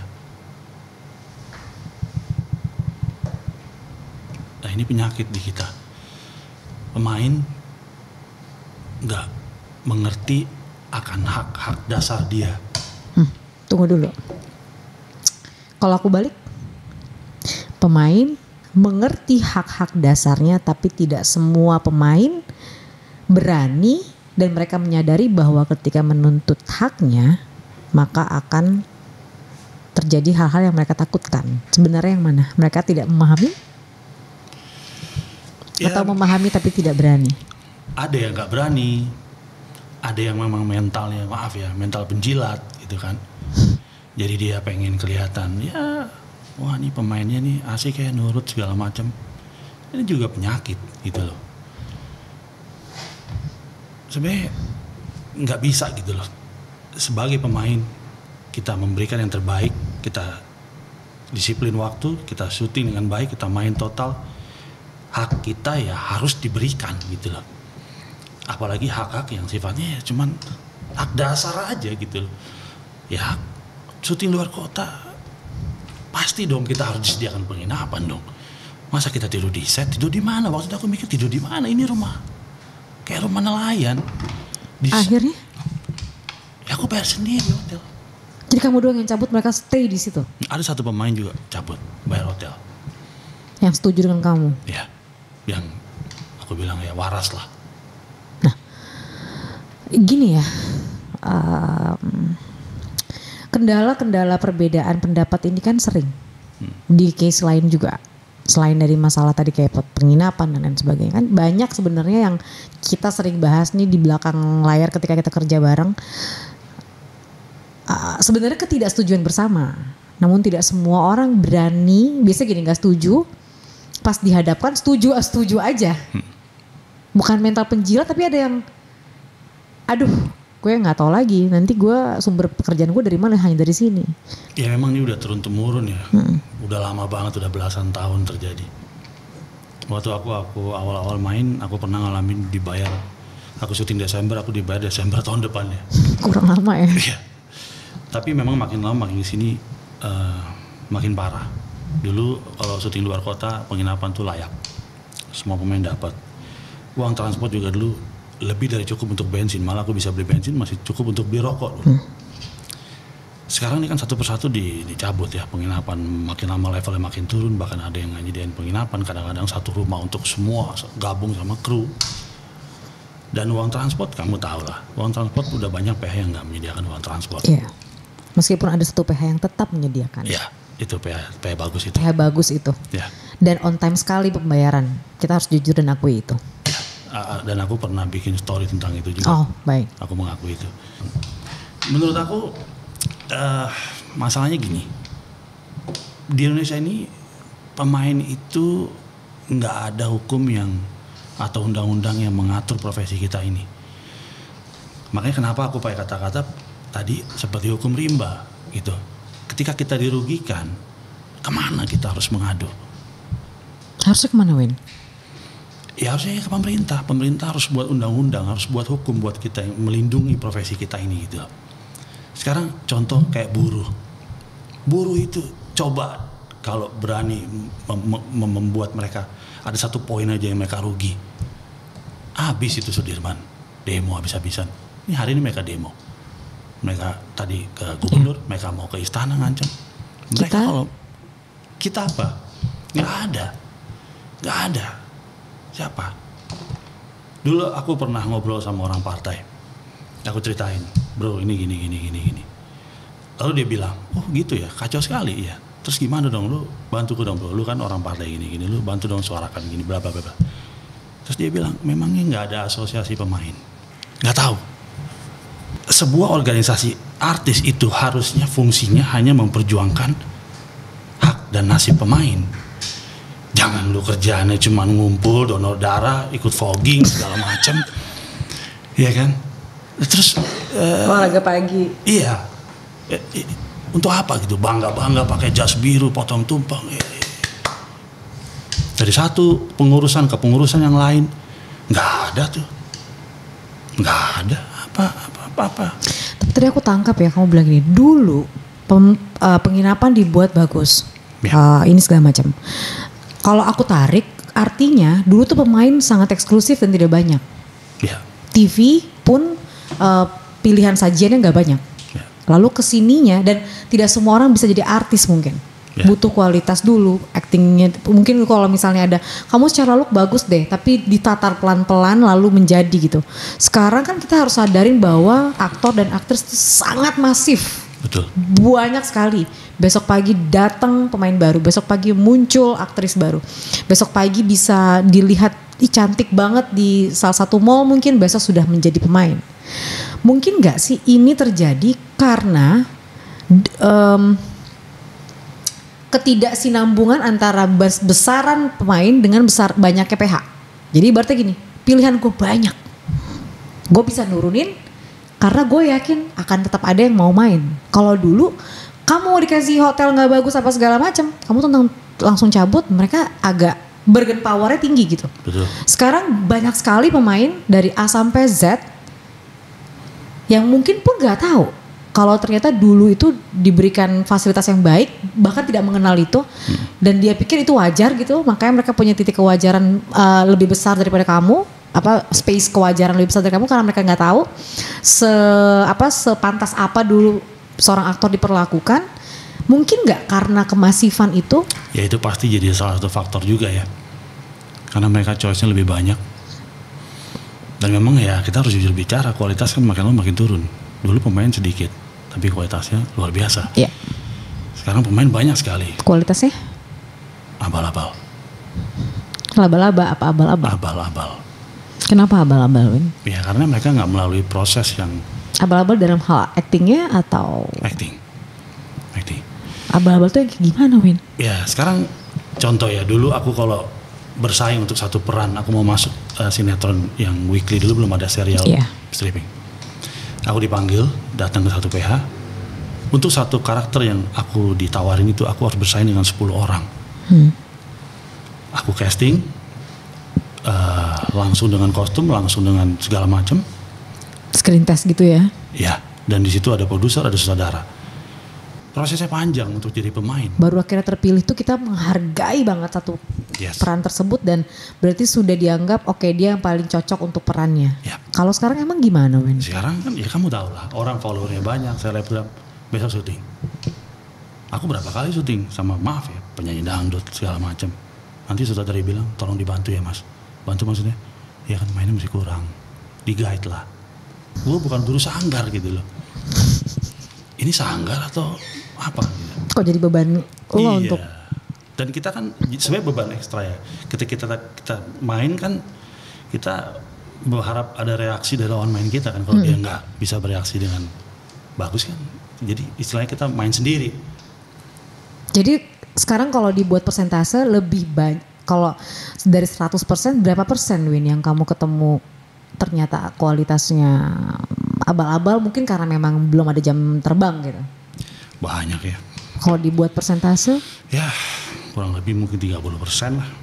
Nah ini penyakit di kita. Pemain nggak mengerti akan hak-hak dasar dia. Tunggu dulu. Kalau aku balik, pemain mengerti hak-hak dasarnya, tapi tidak semua pemain berani dan mereka menyadari bahwa ketika menuntut haknya, maka akan terjadi hal-hal yang mereka takutkan. Sebenarnya yang mana? Mereka tidak memahami? Ya, Atau memahami tapi tidak berani? ada yang nggak berani, ada yang memang mentalnya, maaf ya, mental penjilat gitu kan. Jadi dia pengen kelihatan, ya, wah ini pemainnya nih asik kayak nurut segala macam. Ini juga penyakit gitu loh. Sebenarnya nggak bisa gitu loh. Sebagai pemain kita memberikan yang terbaik, kita disiplin waktu, kita syuting dengan baik, kita main total. Hak kita ya harus diberikan gitu loh. Apalagi hak-hak yang sifatnya ya cuman hak dasar aja gitu loh. Ya syuting luar kota pasti dong kita harus disediakan penginapan dong. Masa kita tidur di set, tidur di mana? Waktu itu aku mikir tidur di mana? Ini rumah kayak rumah nelayan. Akhirnya? Ya aku bayar sendiri hotel. Jadi kamu doang yang cabut, mereka stay di situ? Ada satu pemain juga cabut bayar hotel. Yang setuju dengan kamu? Ya. yang aku bilang ya waras lah. Nah, gini ya, kendala-kendala perbedaan pendapat ini kan sering di case lain juga. Selain dari masalah tadi kayak penginapan dan lain sebagainya, kan banyak sebenarnya yang kita sering bahas nih di belakang layar ketika kita kerja bareng. Sebenarnya ketidaksetujuan bersama, namun tidak semua orang berani. Biasa gini, nggak setuju, pas dihadapkan setuju aja. Bukan mental penjilat, tapi ada yang, aduh, gue nggak tahu lagi. Nanti gue sumber pekerjaan gue dari mana? Hanya dari sini. Ya memang ini udah turun temurun ya. Udah lama banget, udah belasan tahun terjadi. Waktu aku awal-awal main, aku pernah ngalamin dibayar. Aku syuting Desember, aku dibayar Desember tahun depannya. Kurang lama ya. Iya. Tapi memang makin lama makin kesini makin parah. Dulu kalau syuting luar kota, penginapan tuh layak. Semua pemain dapat. Uang transport juga dulu lebih dari cukup untuk bensin. Malah aku bisa beli bensin masih cukup untuk beli rokok dulu. Sekarang ini kan satu persatu dicabut ya, penginapan makin lama levelnya makin turun, bahkan ada yang nyediain penginapan kadang-kadang satu rumah untuk semua gabung sama kru. Dan uang transport kamu tahu lah, uang transport udah banyak PH yang nggak menyediakan uang transport. Iya. Meskipun ada satu PH yang tetap menyediakan. Iya, itu PH bagus itu. PH bagus itu. Ya. Dan on time sekali pembayaran. Kita harus jujur dan akui itu. Ya. Dan aku pernah bikin story tentang itu juga. Oh, baik. Aku mengakui itu. Menurut aku masalahnya gini, di Indonesia ini pemain itu nggak ada hukum yang atau undang-undang yang mengatur profesi kita ini. Makanya kenapa aku pakai kata-kata tadi seperti hukum rimba gitu. Ketika kita dirugikan, kemana kita harus mengadu? Harusnya kemana, Win? Ya harusnya ke pemerintah. Pemerintah harus buat undang-undang, harus buat hukum buat kita yang melindungi profesi kita ini gitu. Sekarang contoh kayak buruh. Buruh itu coba kalau berani membuat mereka ada satu poin aja yang mereka rugi. Habis itu Sudirman. Demo habis-habisan. Ini hari ini mereka demo. Mereka tadi ke gubernur, mereka mau ke istana ngancam. Mereka kalau kita apa? Nggak ada. Siapa? Dulu aku pernah ngobrol sama orang partai. Aku ceritain, bro ini gini. Lalu dia bilang, oh gitu ya, kacau sekali ya. Terus gimana dong, lu bantu gue dong bro, lu kan orang partai gini, lu bantu dong suarakan gini, bla bla bla. Terus dia bilang, memangnya nggak ada asosiasi pemain? Nggak tahu. Sebuah organisasi artis itu harusnya fungsinya hanya memperjuangkan hak dan nasib pemain. Jangan lu kerjaannya cuma ngumpul, donor darah, ikut fogging segala macam, iya kan? Terus olahraga pagi. Iya. Untuk apa gitu? Bangga pakai jas biru, potong tumpeng. Dari satu pengurusan ke pengurusan yang lain, nggak ada tuh. Nggak ada apa. Tadi aku tangkap ya, kamu bilang gini, dulu penginapan dibuat bagus. Ya. Ini segala macam. Kalau aku tarik, artinya dulu tuh pemain sangat eksklusif dan tidak banyak. Ya. TV pun pilihan sajiannya nggak banyak. Ya. Lalu kesininya dan tidak semua orang bisa jadi artis mungkin. Ya. Butuh kualitas dulu, actingnya mungkin kalau misalnya ada kamu secara look bagus deh, tapi ditatar pelan-pelan lalu menjadi gitu. Sekarang kan kita harus sadarin bahwa aktor dan aktris itu sangat masif. Betul. Banyak sekali. Besok pagi datang pemain baru, besok pagi muncul aktris baru. Besok pagi bisa dilihat cantik banget di salah satu mall, mungkin besok sudah menjadi pemain. Mungkin gak sih ini terjadi karena ketidaksinambungan antara besaran pemain dengan banyaknya PH. Jadi berarti gini, pilihan gue banyak. Gue bisa nurunin karena gue yakin akan tetap ada yang mau main. Kalau dulu kamu mau dikasih hotel gak bagus apa segala macam, kamu langsung cabut, mereka agak bargain powernya tinggi gitu. Betul. Sekarang banyak sekali pemain dari A sampai Z yang mungkin pun gak tahu kalau ternyata dulu itu diberikan fasilitas yang baik, bahkan tidak mengenal itu, dan dia pikir itu wajar gitu, makanya mereka punya titik kewajaran lebih besar daripada kamu, space kewajaran lebih besar dari kamu, karena mereka nggak tahu sepantas apa dulu seorang aktor diperlakukan. Mungkin nggak karena kemasifan itu? Ya itu pasti jadi salah satu faktor juga ya. karena mereka choice-nya lebih banyak. Dan memang ya kita harus jujur bicara, kualitas kan makin lama makin turun. Dulu pemain sedikit, tapi kualitasnya luar biasa. Iya. Sekarang pemain banyak sekali. Kualitasnya? Abal-abal. Laba-laba apa abal-abal? Abal-abal. Kenapa abal-abal, Win? Ya karena mereka nggak melalui proses yang Abal-abal dalam hal actingnya atau? acting. Abal-abal tuh yang kayak gimana, Win? Ya sekarang contoh ya, dulu aku kalau bersaing untuk satu peran, aku mau masuk sinetron yang weekly, dulu belum ada serial streaming. Aku dipanggil, datang ke satu PH. Untuk satu karakter yang aku ditawarin itu, aku harus bersaing dengan 10 orang. Aku casting, langsung dengan kostum, langsung dengan segala macam. Screen test gitu ya? Ya, dan di situ ada produser, ada sutradara. Prosesnya panjang untuk jadi pemain. Baru akhirnya terpilih tuh kita menghargai banget satu peran tersebut dan berarti sudah dianggap oke, dia yang paling cocok untuk perannya. Ya. Kalau sekarang emang gimana, Win? Sekarang kan ya kamu tahu lah, orang followernya banyak, selebgram, besok syuting. Aku berapa kali syuting sama maaf ya, penyanyi dangdut segala macam. Nanti sutradara bilang tolong dibantu ya mas. Bantu maksudnya? Ya kan mainnya masih kurang, di guide lah. Gue bukan guru sanggar gitu loh. Ini sanggar atau apa? Gitu. Kok jadi beban lo untuk? Dan kita kan sebenarnya beban ekstra ya. Ketika kita main kan kita berharap ada reaksi dari lawan main kita kan. Kalau dia nggak bisa bereaksi dengan bagus kan, jadi istilahnya kita main sendiri. Jadi sekarang kalau dibuat persentase lebih banyak, kalau dari 100% berapa persen, Win, yang kamu ketemu ternyata kualitasnya abal-abal, mungkin karena memang belum ada jam terbang gitu? Banyak ya. Kalau dibuat persentase? Ya kurang lebih mungkin 30% lah.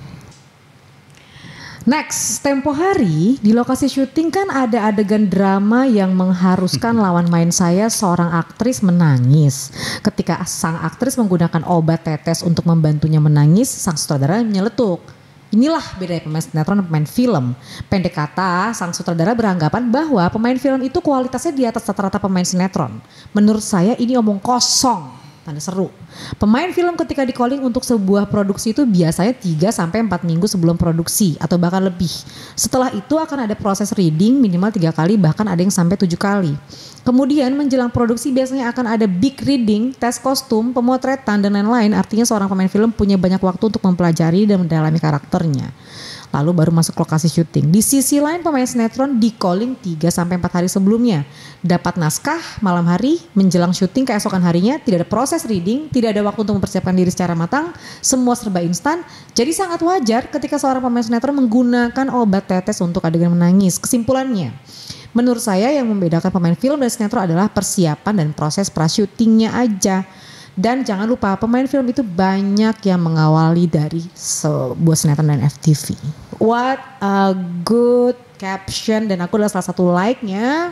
Next, tempo hari di lokasi syuting kan ada adegan drama yang mengharuskan lawan main saya seorang aktris menangis. Ketika sang aktris menggunakan obat tetes untuk membantunya menangis, sang sutradara menyeletuk. Inilah bedanya pemain sinetron dan pemain film. Pendek kata, sang sutradara beranggapan bahwa pemain film itu kualitasnya di atas rata-rata pemain sinetron. Menurut saya ini omong kosong. Tanda seru. Pemain film ketika di calling untuk sebuah produksi itu biasanya 3-4 minggu sebelum produksi atau bahkan lebih. Setelah itu akan ada proses reading minimal 3 kali, bahkan ada yang sampai 7 kali. Kemudian menjelang produksi biasanya akan ada big reading, tes kostum, pemotretan dan lain-lain. Artinya seorang pemain film punya banyak waktu untuk mempelajari dan mendalami karakternya. Lalu baru masuk lokasi syuting. Di sisi lain pemain sinetron di calling 3-4 hari sebelumnya. Dapat naskah malam hari, menjelang syuting keesokan harinya, tidak ada proses reading, tidak ada waktu untuk mempersiapkan diri secara matang, semua serba instan. Jadi sangat wajar ketika seorang pemain sinetron menggunakan obat tetes untuk adegan menangis. Kesimpulannya, menurut saya yang membedakan pemain film dan sinetron adalah persiapan dan proses pra-syutingnya aja. Dan jangan lupa pemain film itu banyak yang mengawali dari sebuah sinetron dan FTV. What a good caption, dan aku adalah salah satu like-nya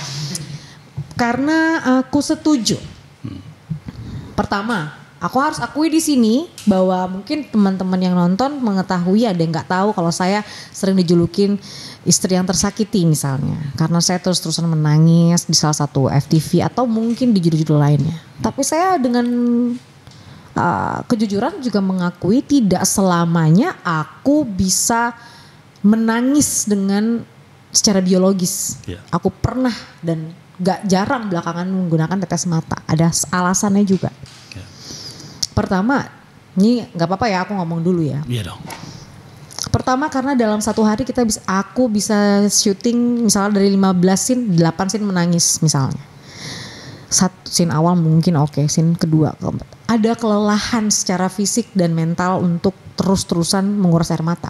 karena aku setuju. Pertama, aku harus akui di sini bahwa mungkin teman-teman yang nonton mengetahui, ada yang nggak tahu kalau saya sering dijulukin istri yang tersakiti misalnya, karena saya terus-terusan menangis di salah satu FTV atau mungkin di judul-judul lainnya. Tapi saya dengan kejujuran juga mengakui tidak selamanya aku bisa menangis dengan secara biologis. Aku pernah dan gak jarang belakangan menggunakan tetes mata. Ada alasannya juga. Pertama, ini gak apa-apa ya aku ngomong dulu ya. Iya dong. Pertama karena dalam satu hari aku bisa syuting misalnya dari 15 scene, 8 scene menangis misalnya. Satu scene awal mungkin oke, scene kedua, keempat. Ada kelelahan secara fisik dan mental untuk terus-terusan menguras air mata.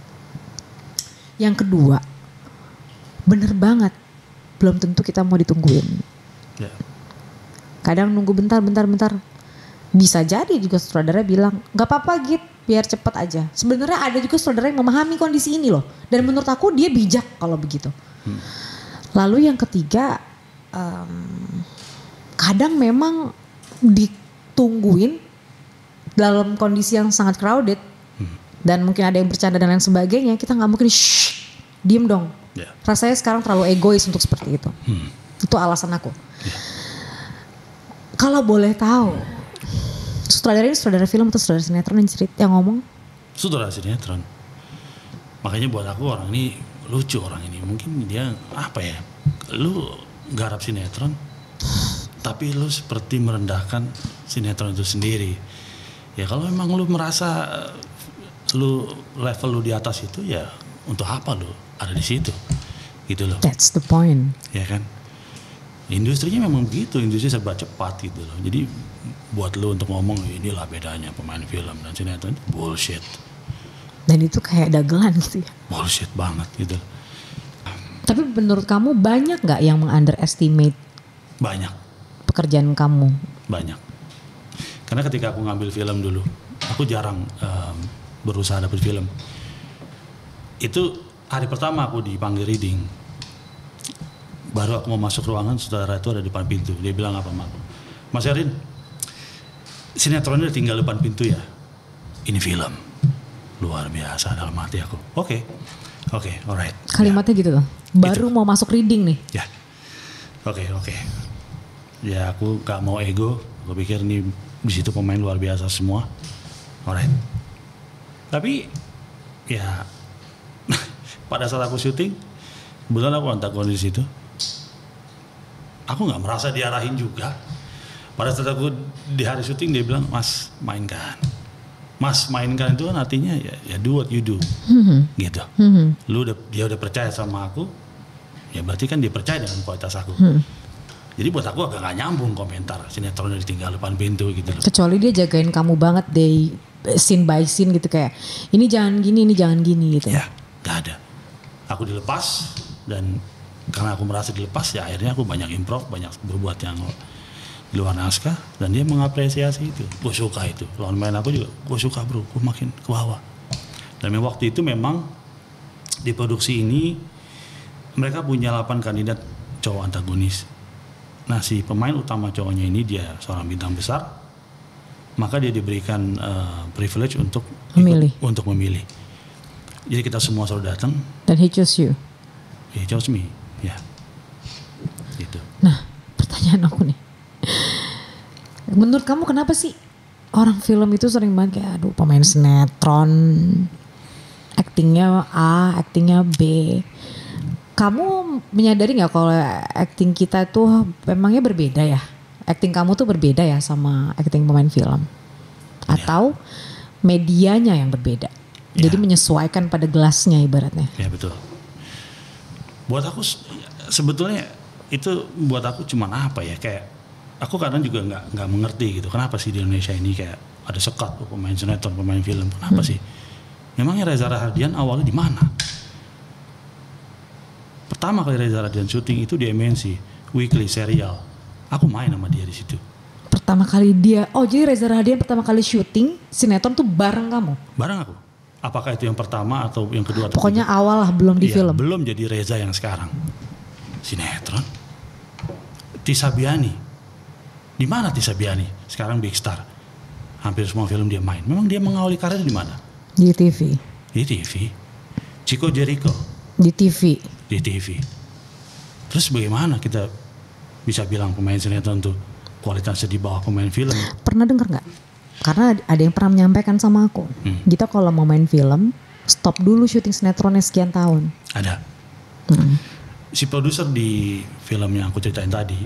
Yang kedua, bener banget, belum tentu kita mau ditungguin. Kadang nunggu bentar. Bisa jadi juga sutradara bilang, gak apa-apa Git, biar cepet aja. Sebenarnya ada juga sutradara yang memahami kondisi ini loh. Dan menurut aku dia bijak kalau begitu. Lalu yang ketiga, kadang memang ditungguin dalam kondisi yang sangat crowded. Dan mungkin ada yang bercanda dan lain sebagainya. Kita gak mungkin diem dong. Rasanya sekarang terlalu egois untuk seperti itu. Itu alasan aku. Kalau boleh tahu, sutradara ini sutradara film atau sutradara sinetron yang ngomong? Sutradara sinetron. Makanya buat aku orang ini lucu, orang ini mungkin dia apa ya, lu garap sinetron tapi lu seperti merendahkan sinetron itu sendiri. Ya kalau memang lu merasa lu level lu di atas itu, ya untuk apa lu ada di situ gitu loh. That's the point. Ya kan, industrinya memang begitu, industri serba cepat gitu loh. Jadi buat lu untuk ngomong inilah bedanya pemain film dan sinetron, itu bullshit. Dan itu kayak dagelan gitu ya. Bullshit banget gitu. Tapi menurut kamu banyak gak yang meng-underestimate Banyak. pekerjaan kamu? Banyak. Karena ketika aku ngambil film dulu, aku jarang berusaha dapet film. Itu hari pertama aku dipanggil reading, baru aku mau masuk ruangan, saudara itu ada di depan pintu. Dia bilang apa sama aku, Mas Erin, sinetronnya tinggal depan pintu ya. Ini film. Luar biasa dalam hati aku. Oke, alright. Kalimatnya gitu tuh. Baru mau masuk reading nih. Ya. Oke. Ya aku gak mau ego. Gue pikir nih di situ pemain luar biasa semua. Alright. Tapi ya pada saat aku syuting, kebetulan aku antagonis di situ. Aku nggak merasa diarahin juga. Pada saat aku di hari syuting dia bilang, Mas mainkan. Mas mainkan itu kan artinya ya do what you do, gitu. Dia udah percaya sama aku, ya berarti kan dia percaya dengan kualitas aku. Jadi buat aku agak gak nyambung komentar sinetron ditinggal depan pintu gitu loh. Kecuali dia jagain kamu banget deh, scene by scene gitu, kayak ini jangan gini gitu. Ya gak ada. Aku dilepas, dan karena aku merasa dilepas ya akhirnya aku banyak improv, banyak berbuat yang di luar naskah, dan dia mengapresiasi itu. Gue suka itu. Lawan main aku juga gue suka bro, gue makin ke bawah. Dan waktu itu memang di produksi ini mereka punya 8 kandidat cowok antagonis. Nah si pemain utama cowoknya ini dia seorang bintang besar, maka dia diberikan privilege untuk memilih. Jadi kita semua selalu datang. Dan he chose you. He chose me, ya. Gitu. Nah pertanyaan aku nih, menurut kamu kenapa sih orang film itu sering banget kayak aduh pemain sinetron actingnya A, actingnya B. Kamu menyadari gak kalau acting kita tuh memangnya berbeda ya? Acting kamu tuh berbeda ya sama acting pemain film? Atau medianya yang berbeda? Jadi menyesuaikan pada gelasnya ibaratnya. Ya betul. Buat aku sebetulnya itu buat aku cuman apa ya, kayak aku kadang juga nggak mengerti gitu. Kenapa sih di Indonesia ini kayak ada sekat pemain sinetron, pemain film? Kenapa sih? Memangnya Reza Rahardian awalnya di mana? Pertama kali Reza Rahardian syuting itu di MNC Weekly serial. Aku main sama dia di situ. Pertama kali dia, jadi Reza Rahardian pertama kali syuting sinetron tuh bareng kamu? Bareng aku. Apakah itu yang pertama atau yang kedua? Pokoknya awal lah, belum di film. Belum jadi Reza yang sekarang. Sinetron. Tisa Biani. Di mana Tisa Biani? Sekarang big star. Hampir semua film dia main. Memang dia mengawali karir di mana? Di TV. Di TV. Chico Jericho. Di TV. Di TV. Terus bagaimana kita bisa bilang pemain sinetron tuh kualitasnya di bawah pemain film? Pernah dengar nggak? Karena ada yang pernah menyampaikan sama aku, kita kalau mau main film, stop dulu syuting sinetronnya sekian tahun. Ada. Si produser di film yang aku ceritain tadi,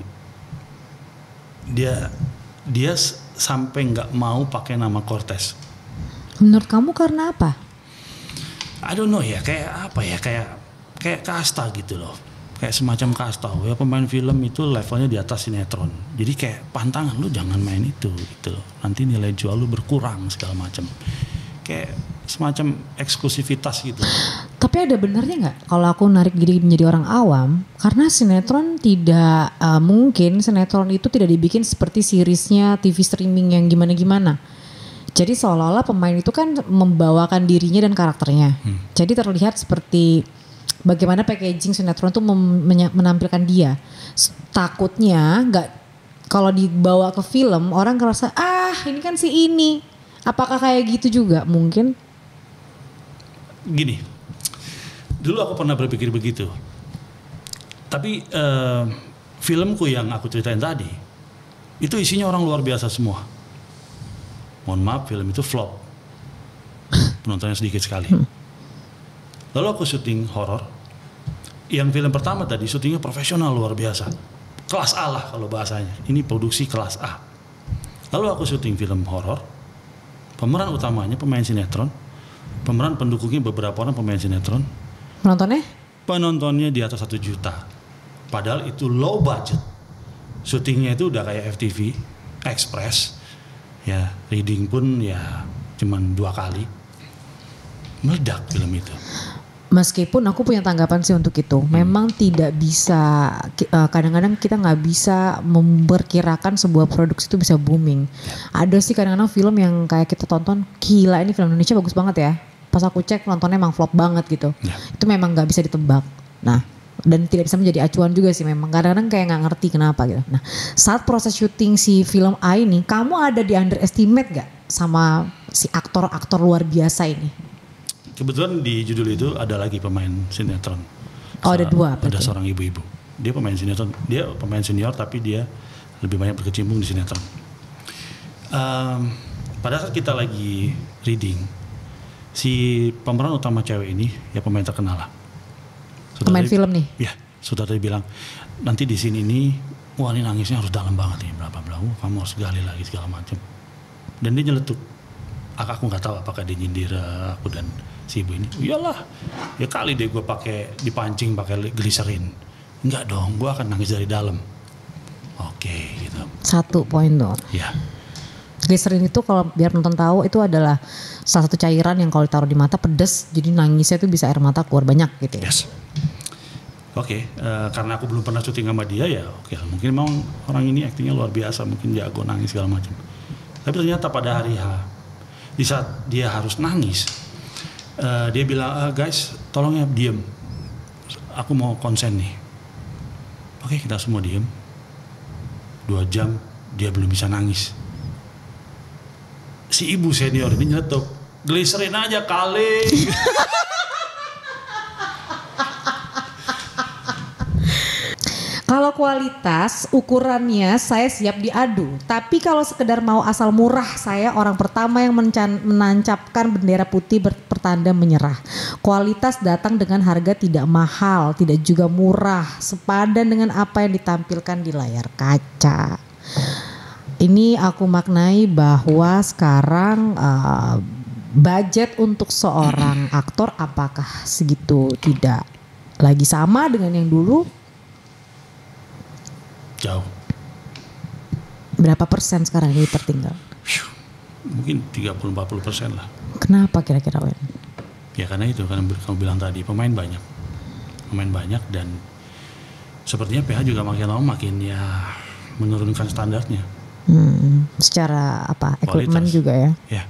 dia sampai nggak mau pakai nama Cortez. Menurut kamu karena apa? I don't know ya, kayak apa ya, kayak kasta gitu loh. Kayak semacam kasta, ya pemain film itu levelnya di atas sinetron. Jadi kayak pantangan, lu jangan main itu gitu loh. Nanti nilai jual lu berkurang segala macam. Kayak semacam eksklusivitas gitu. Tapi ada benarnya nggak kalau aku narik diri menjadi orang awam? Karena sinetron tidak mungkin sinetron itu tidak dibikin seperti seriesnya TV streaming yang gimana-gimana. Jadi seolah-olah pemain itu kan membawakan dirinya dan karakternya. Jadi terlihat seperti bagaimana packaging sinetron itu menampilkan dia. Takutnya nggak, kalau dibawa ke film orang ngerasa ini kan si ini. Apakah kayak gitu juga mungkin? Gini, dulu aku pernah berpikir begitu. Tapi filmku yang aku ceritain tadi itu isinya orang luar biasa semua. Mohon maaf, film itu flop. Penontonnya sedikit sekali. Lalu aku syuting horor. Yang film pertama tadi syutingnya profesional luar biasa. Kelas A lah kalau bahasanya. Ini produksi kelas A. Lalu aku syuting film horor. Pemeran utamanya pemain sinetron. Pemeran pendukungnya beberapa orang pemain sinetron. Penontonnya? Penontonnya di atas 1 juta. Padahal itu low budget. Syutingnya itu udah kayak FTV, Express. Ya, reading pun ya cuman 2 kali. Meledak film itu. Meskipun aku punya tanggapan sih untuk itu, memang tidak bisa, kadang-kadang kita nggak bisa memperkirakan sebuah produksi itu bisa booming. Ada sih kadang-kadang film yang kayak kita tonton, gila ini film Indonesia bagus banget ya. Pas aku cek nontonnya emang flop banget gitu. Itu memang nggak bisa ditebak. Nah, dan tidak bisa menjadi acuan juga sih memang. Kadang-kadang kayak nggak ngerti kenapa gitu. Nah, saat proses syuting si film A ini, kamu ada di underestimate gak sama si aktor-aktor luar biasa ini? Kebetulan di judul itu ada lagi pemain sinetron. Oh, ada 2 berarti. Ada seorang ibu-ibu. Dia pemain sinetron. Dia pemain senior tapi dia lebih banyak berkecimpung di sinetron. Pada saat kita lagi reading, si pemeran utama cewek ini ya pemain terkenal lah. Pemain film nih? Ya, saudara bilang nanti di sini ini, wah ini nangisnya harus dalam banget nih, bla bla bla. Kamu harus gali lagi segala macam. Dan dia nyeletuk. Aku nggak tahu apakah dia nyindir aku dan si ibu ini. Iyalah, ya kali deh gue pakai dipancing pakai gliserin. Enggak dong, gue akan nangis dari dalam. Oke, gitu. 1 poin tuh. Ya. Gliserin itu kalau biar nonton tahu itu adalah salah satu cairan yang kalau ditaruh di mata pedes, jadi nangisnya tuh bisa air mata keluar banyak gitu ya. Yes. Oke, karena aku belum pernah syuting sama dia ya, oke, mungkin memang orang ini aktingnya luar biasa, mungkin jago nangis segala macam. Tapi ternyata pada hari H, di saat dia harus nangis, dia bilang, guys, tolong ya diem, aku mau konsen nih. Oke, kita semua diem. 2 jam dia belum bisa nangis. Si ibu senior ini nyetok, gliserin aja kali. Kalau kualitas ukurannya saya siap diadu, tapi kalau sekedar mau asal murah, saya orang pertama yang menancapkan bendera putih pertanda menyerah. Kualitas datang dengan harga tidak mahal, tidak juga murah, sepadan dengan apa yang ditampilkan di layar kaca. Ini aku maknai bahwa sekarang budget untuk seorang aktor apakah segitu tidak lagi sama dengan yang dulu? Jauh. Berapa persen sekarang ini tertinggal? Mungkin 30-40% lah. Kenapa kira-kira Wen? Ya karena itu, karena kamu bilang tadi pemain banyak dan sepertinya PH juga makin lama makin ya menurunkan standarnya. Secara apa? Equipment juga ya? Ya.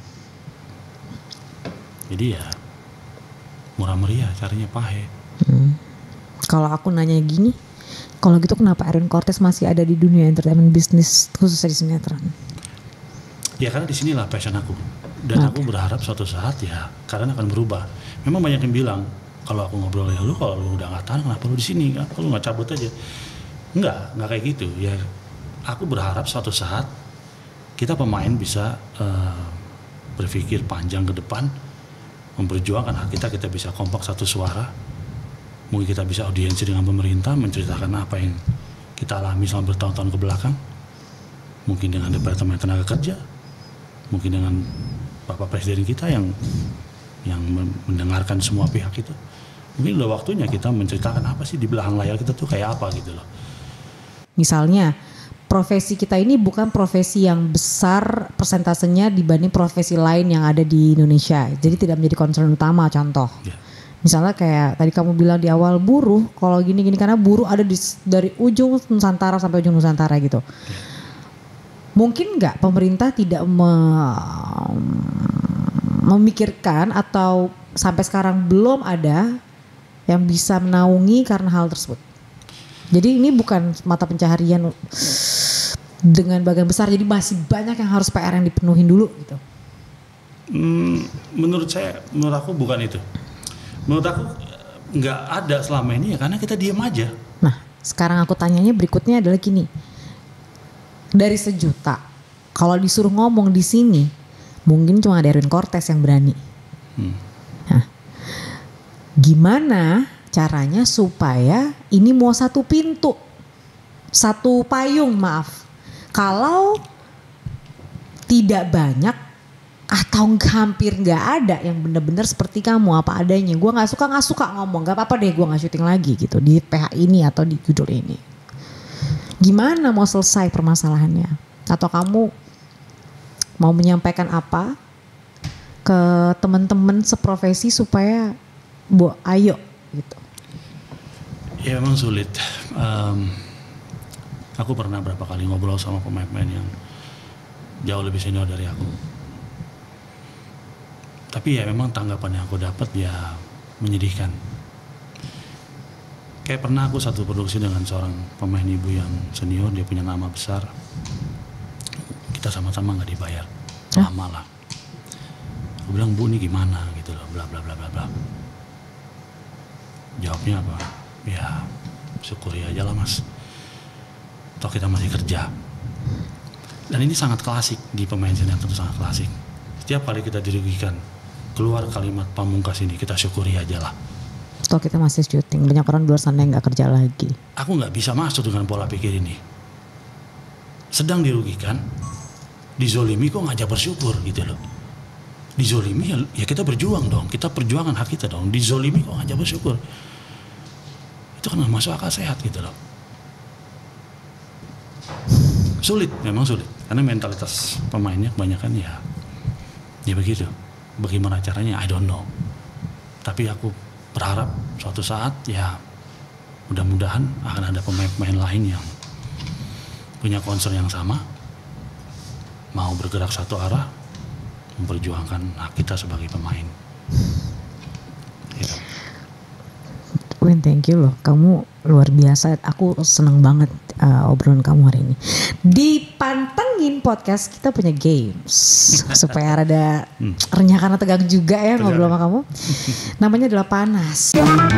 Jadi ya murah meriah caranya pahe. Kalau aku nanya gini, kalau gitu kenapa Erwin Cortez masih ada di dunia entertainment bisnis khususnya di sinetron? Ya karena disinilah passion aku. Dan aku berharap suatu saat ya karena akan berubah. Memang banyak yang bilang kalau aku ngobrol ya lu kalau lu udah nggak tahan kenapa lu di sini? Kenapa lu nggak cabut aja? Nggak kayak gitu. Ya aku berharap suatu saat kita pemain bisa berpikir panjang ke depan, memperjuangkan hak kita bisa kompak satu suara. Mungkin kita bisa audiensi dengan pemerintah, menceritakan apa yang kita alami selama bertahun-tahun ke belakang. Mungkin dengan Departemen Tenaga Kerja, mungkin dengan Bapak Presiden kita yang mendengarkan semua pihak itu. Mungkin udah waktunya kita menceritakan apa sih di belakang layar kita tuh kayak apa gitu loh. Misalnya, profesi kita ini bukan profesi yang besar persentasenya dibanding profesi lain yang ada di Indonesia. Jadi tidak menjadi concern utama contoh. Yeah. Misalnya kayak tadi kamu bilang di awal buruh, kalau gini-gini karena buruh ada dari ujung Nusantara sampai ujung Nusantara gitu. Mungkin nggak pemerintah tidak memikirkan atau sampai sekarang belum ada yang bisa menaungi karena hal tersebut. Jadi ini bukan mata pencaharian dengan bagian besar, jadi masih banyak yang harus PR yang dipenuhin dulu gitu. Menurut aku bukan itu. Menurut aku nggak ada selama ini ya karena kita diam aja. Nah sekarang aku tanyanya berikutnya adalah gini, dari 1 juta kalau disuruh ngomong di sini mungkin cuma ada Erwin Cortez yang berani. Nah, Gimana caranya supaya ini mau satu pintu, satu payung maaf. Kalau tidak banyak atau hampir nggak ada yang benar-benar seperti kamu apa adanya. Gue nggak suka ngomong, nggak apa-apa deh gue nggak syuting lagi gitu di PH ini atau di judul ini. Gimana mau selesai permasalahannya? Atau kamu mau menyampaikan apa ke teman-teman seprofesi supaya ayo gitu? Ya memang sulit. Aku pernah berapa kali ngobrol sama pemain-pemain yang jauh lebih senior dari aku. Tapi ya memang tanggapan yang aku dapat ya menyedihkan. Kayak pernah aku satu produksi dengan seorang pemain ibu yang senior, dia punya nama besar. Kita sama-sama nggak dibayar, lama lah. Aku bilang, Bu ini gimana gitu loh, bla bla bla bla bla. Jawabnya apa? Ya syukuri aja lah mas. Toh kita masih kerja. Dan ini sangat klasik di pemain sinetron, sangat klasik. Setiap kali kita dirugikan, keluar kalimat pamungkas ini, kita syukuri aja lah. Toh kita masih syuting, banyak orang di luar sana yang gak kerja lagi. Aku gak bisa masuk dengan pola pikir ini. Sedang dirugikan, dizolimi kok ngajak bersyukur gitu loh. Dizolimi ya kita berjuang dong, kita perjuangan hak kita dong. Dizolimi kok ngajak bersyukur. Itu kan masuk akal sehat gitu loh. Sulit, memang sulit. Karena mentalitas pemainnya kebanyakan ya begitu. Bagaimana caranya, I don't know. Tapi aku berharap suatu saat ya mudah-mudahan akan ada pemain-pemain lain yang punya concern yang sama, mau bergerak satu arah, memperjuangkan hak kita sebagai pemain. Gitu. Win, thank you loh, kamu luar biasa. Aku seneng banget obrolan kamu hari ini. Dipantengin podcast kita punya games supaya rada renyah karena tegang juga ya ngobrol sama kamu. Namanya adalah Panas.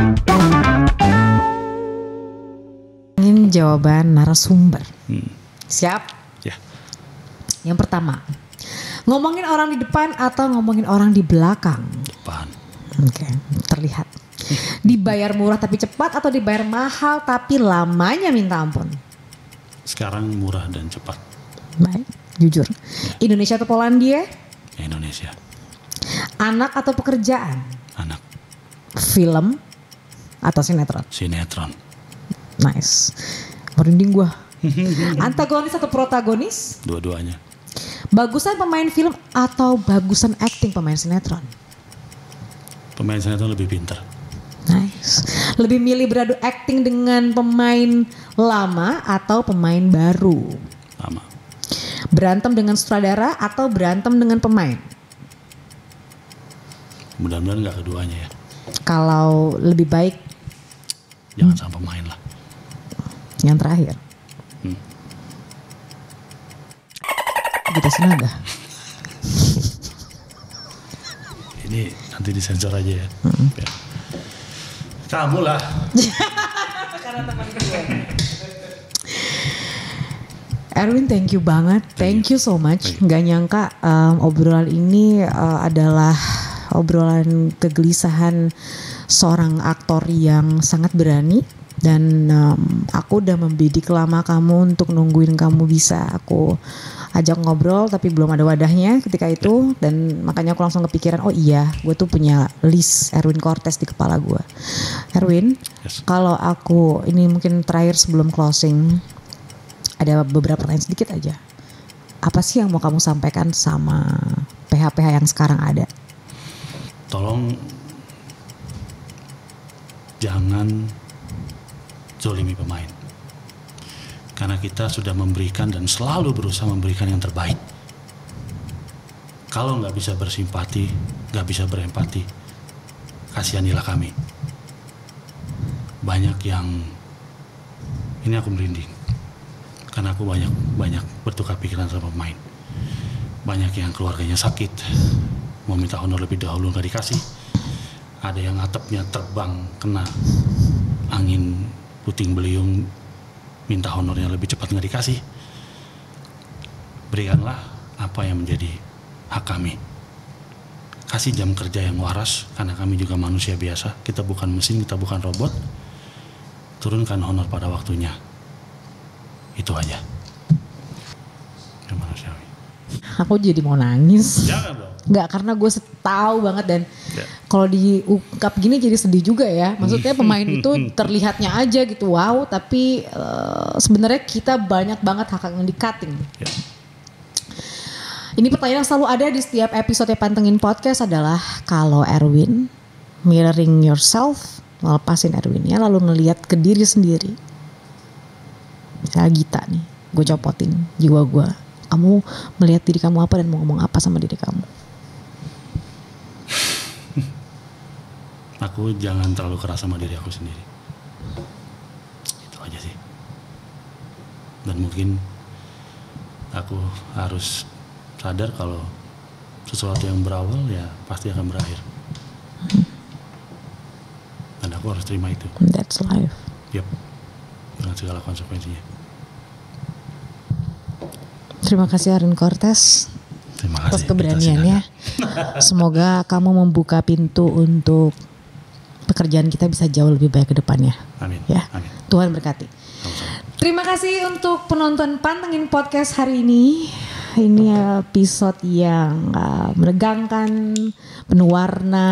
Ingin jawaban narasumber. Siap? Ya. Yang pertama, ngomongin orang di depan atau ngomongin orang di belakang? Depan. Oke, terlihat. Dibayar murah tapi cepat atau dibayar mahal tapi lamanya minta ampun? Sekarang murah dan cepat. Baik, jujur. Indonesia atau Polandia? Indonesia. Anak atau pekerjaan? Anak. Film atau sinetron? Sinetron. Nice. Merinding gua. Antagonis atau protagonis? Dua-duanya. Bagusan pemain film atau bagusan acting pemain sinetron? Pemain sinetron lebih pintar. Nice. Lebih milih beradu acting dengan pemain lama atau pemain baru? Lama. Berantem dengan sutradara atau berantem dengan pemain? Mudah-mudahan nggak keduanya ya. Kalau lebih baik Jangan sama pemain lah. yang terakhir. Kita senada. Ini nanti disensor aja ya. Ya. Kamu lah. Karena teman gue. Erwin, thank you banget. Thank you so much. Gak nyangka obrolan ini adalah obrolan kegelisahan seorang aktor yang sangat berani. Dan aku udah membidik lama kamu untuk nungguin kamu bisa aku ajak ngobrol, tapi belum ada wadahnya ketika itu. Dan makanya aku langsung kepikiran, oh iya, gue tuh punya list Erwin Cortez di kepala gue. Erwin, kalau aku ini mungkin terakhir sebelum closing, ada beberapa pertanyaan sedikit aja. Apa sih yang mau kamu sampaikan sama PH-PH yang sekarang ada? Tolong jangan zolimi pemain. Karena kita sudah memberikan dan selalu berusaha memberikan yang terbaik. Kalau nggak bisa bersimpati, nggak bisa berempati, kasihanilah kami. Banyak yang, ini aku merinding. Karena aku banyak bertukar pikiran sama pemain. Banyak yang keluarganya sakit, mau minta honor lebih dahulu nggak dikasih. Ada yang atapnya terbang kena angin puting beliung, minta honornya lebih cepat nggak dikasih. Berikanlah apa yang menjadi hak kami. kasih jam kerja yang waras, karena kami juga manusia biasa, kita bukan mesin, kita bukan robot. Turunkan honor pada waktunya. Itu aja. Yang manusiawi. Aku jadi mau nangis. Jangan dong. Nggak, karena gue tahu banget dan kalau diungkap gini jadi sedih juga ya. Maksudnya pemain itu terlihatnya aja gitu wow, tapi sebenarnya kita banyak banget hak yang di-cutting. Ya. Ini pertanyaan yang selalu ada di setiap episode Pantengin Podcast adalah kalau Erwin mirroring yourself, lepasin Erwinnya lalu ngelihat ke diri sendiri. Misalnya Gita nih, gue copotin jiwa gue. Kamu melihat diri kamu apa dan mau ngomong apa sama diri kamu? Aku jangan terlalu keras sama diri aku sendiri. Itu aja sih. Dan mungkin aku harus sadar kalau sesuatu yang berawal ya pasti akan berakhir. Dan aku harus terima itu. That's life. Yep. Dengan segala konsekuensinya. Terima kasih Erwin Cortez. Terima kasih atas keberaniannya. Semoga kamu membuka pintu untuk pekerjaan kita bisa jauh lebih baik ke depannya. Amin. Ya. Amin. Tuhan berkati. Sama-sama. Terima kasih untuk penonton Pantengin Podcast hari ini. Ini episode yang menegangkan, penuh warna.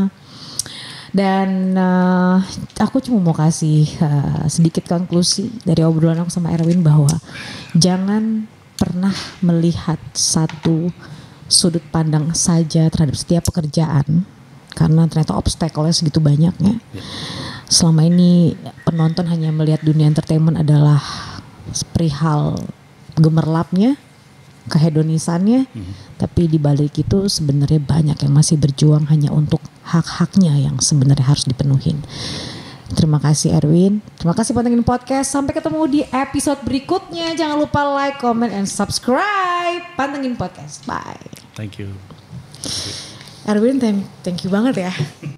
Dan aku cuma mau kasih sedikit konklusi dari obrolan aku sama Erwin bahwa jangan pernah melihat satu sudut pandang saja terhadap setiap pekerjaan karena ternyata obstacle-nya segitu banyaknya. Selama ini penonton hanya melihat dunia entertainment adalah perihal gemerlapnya, kehedonisannya, tapi di balik itu sebenarnya banyak yang masih berjuang hanya untuk hak-haknya yang sebenarnya harus dipenuhin. Terima kasih Erwin. Terima kasih Pantengin Podcast. Sampai ketemu di episode berikutnya. Jangan lupa like, comment, and subscribe Pantengin Podcast. Bye. Thank you. Erwin, thank you banget ya.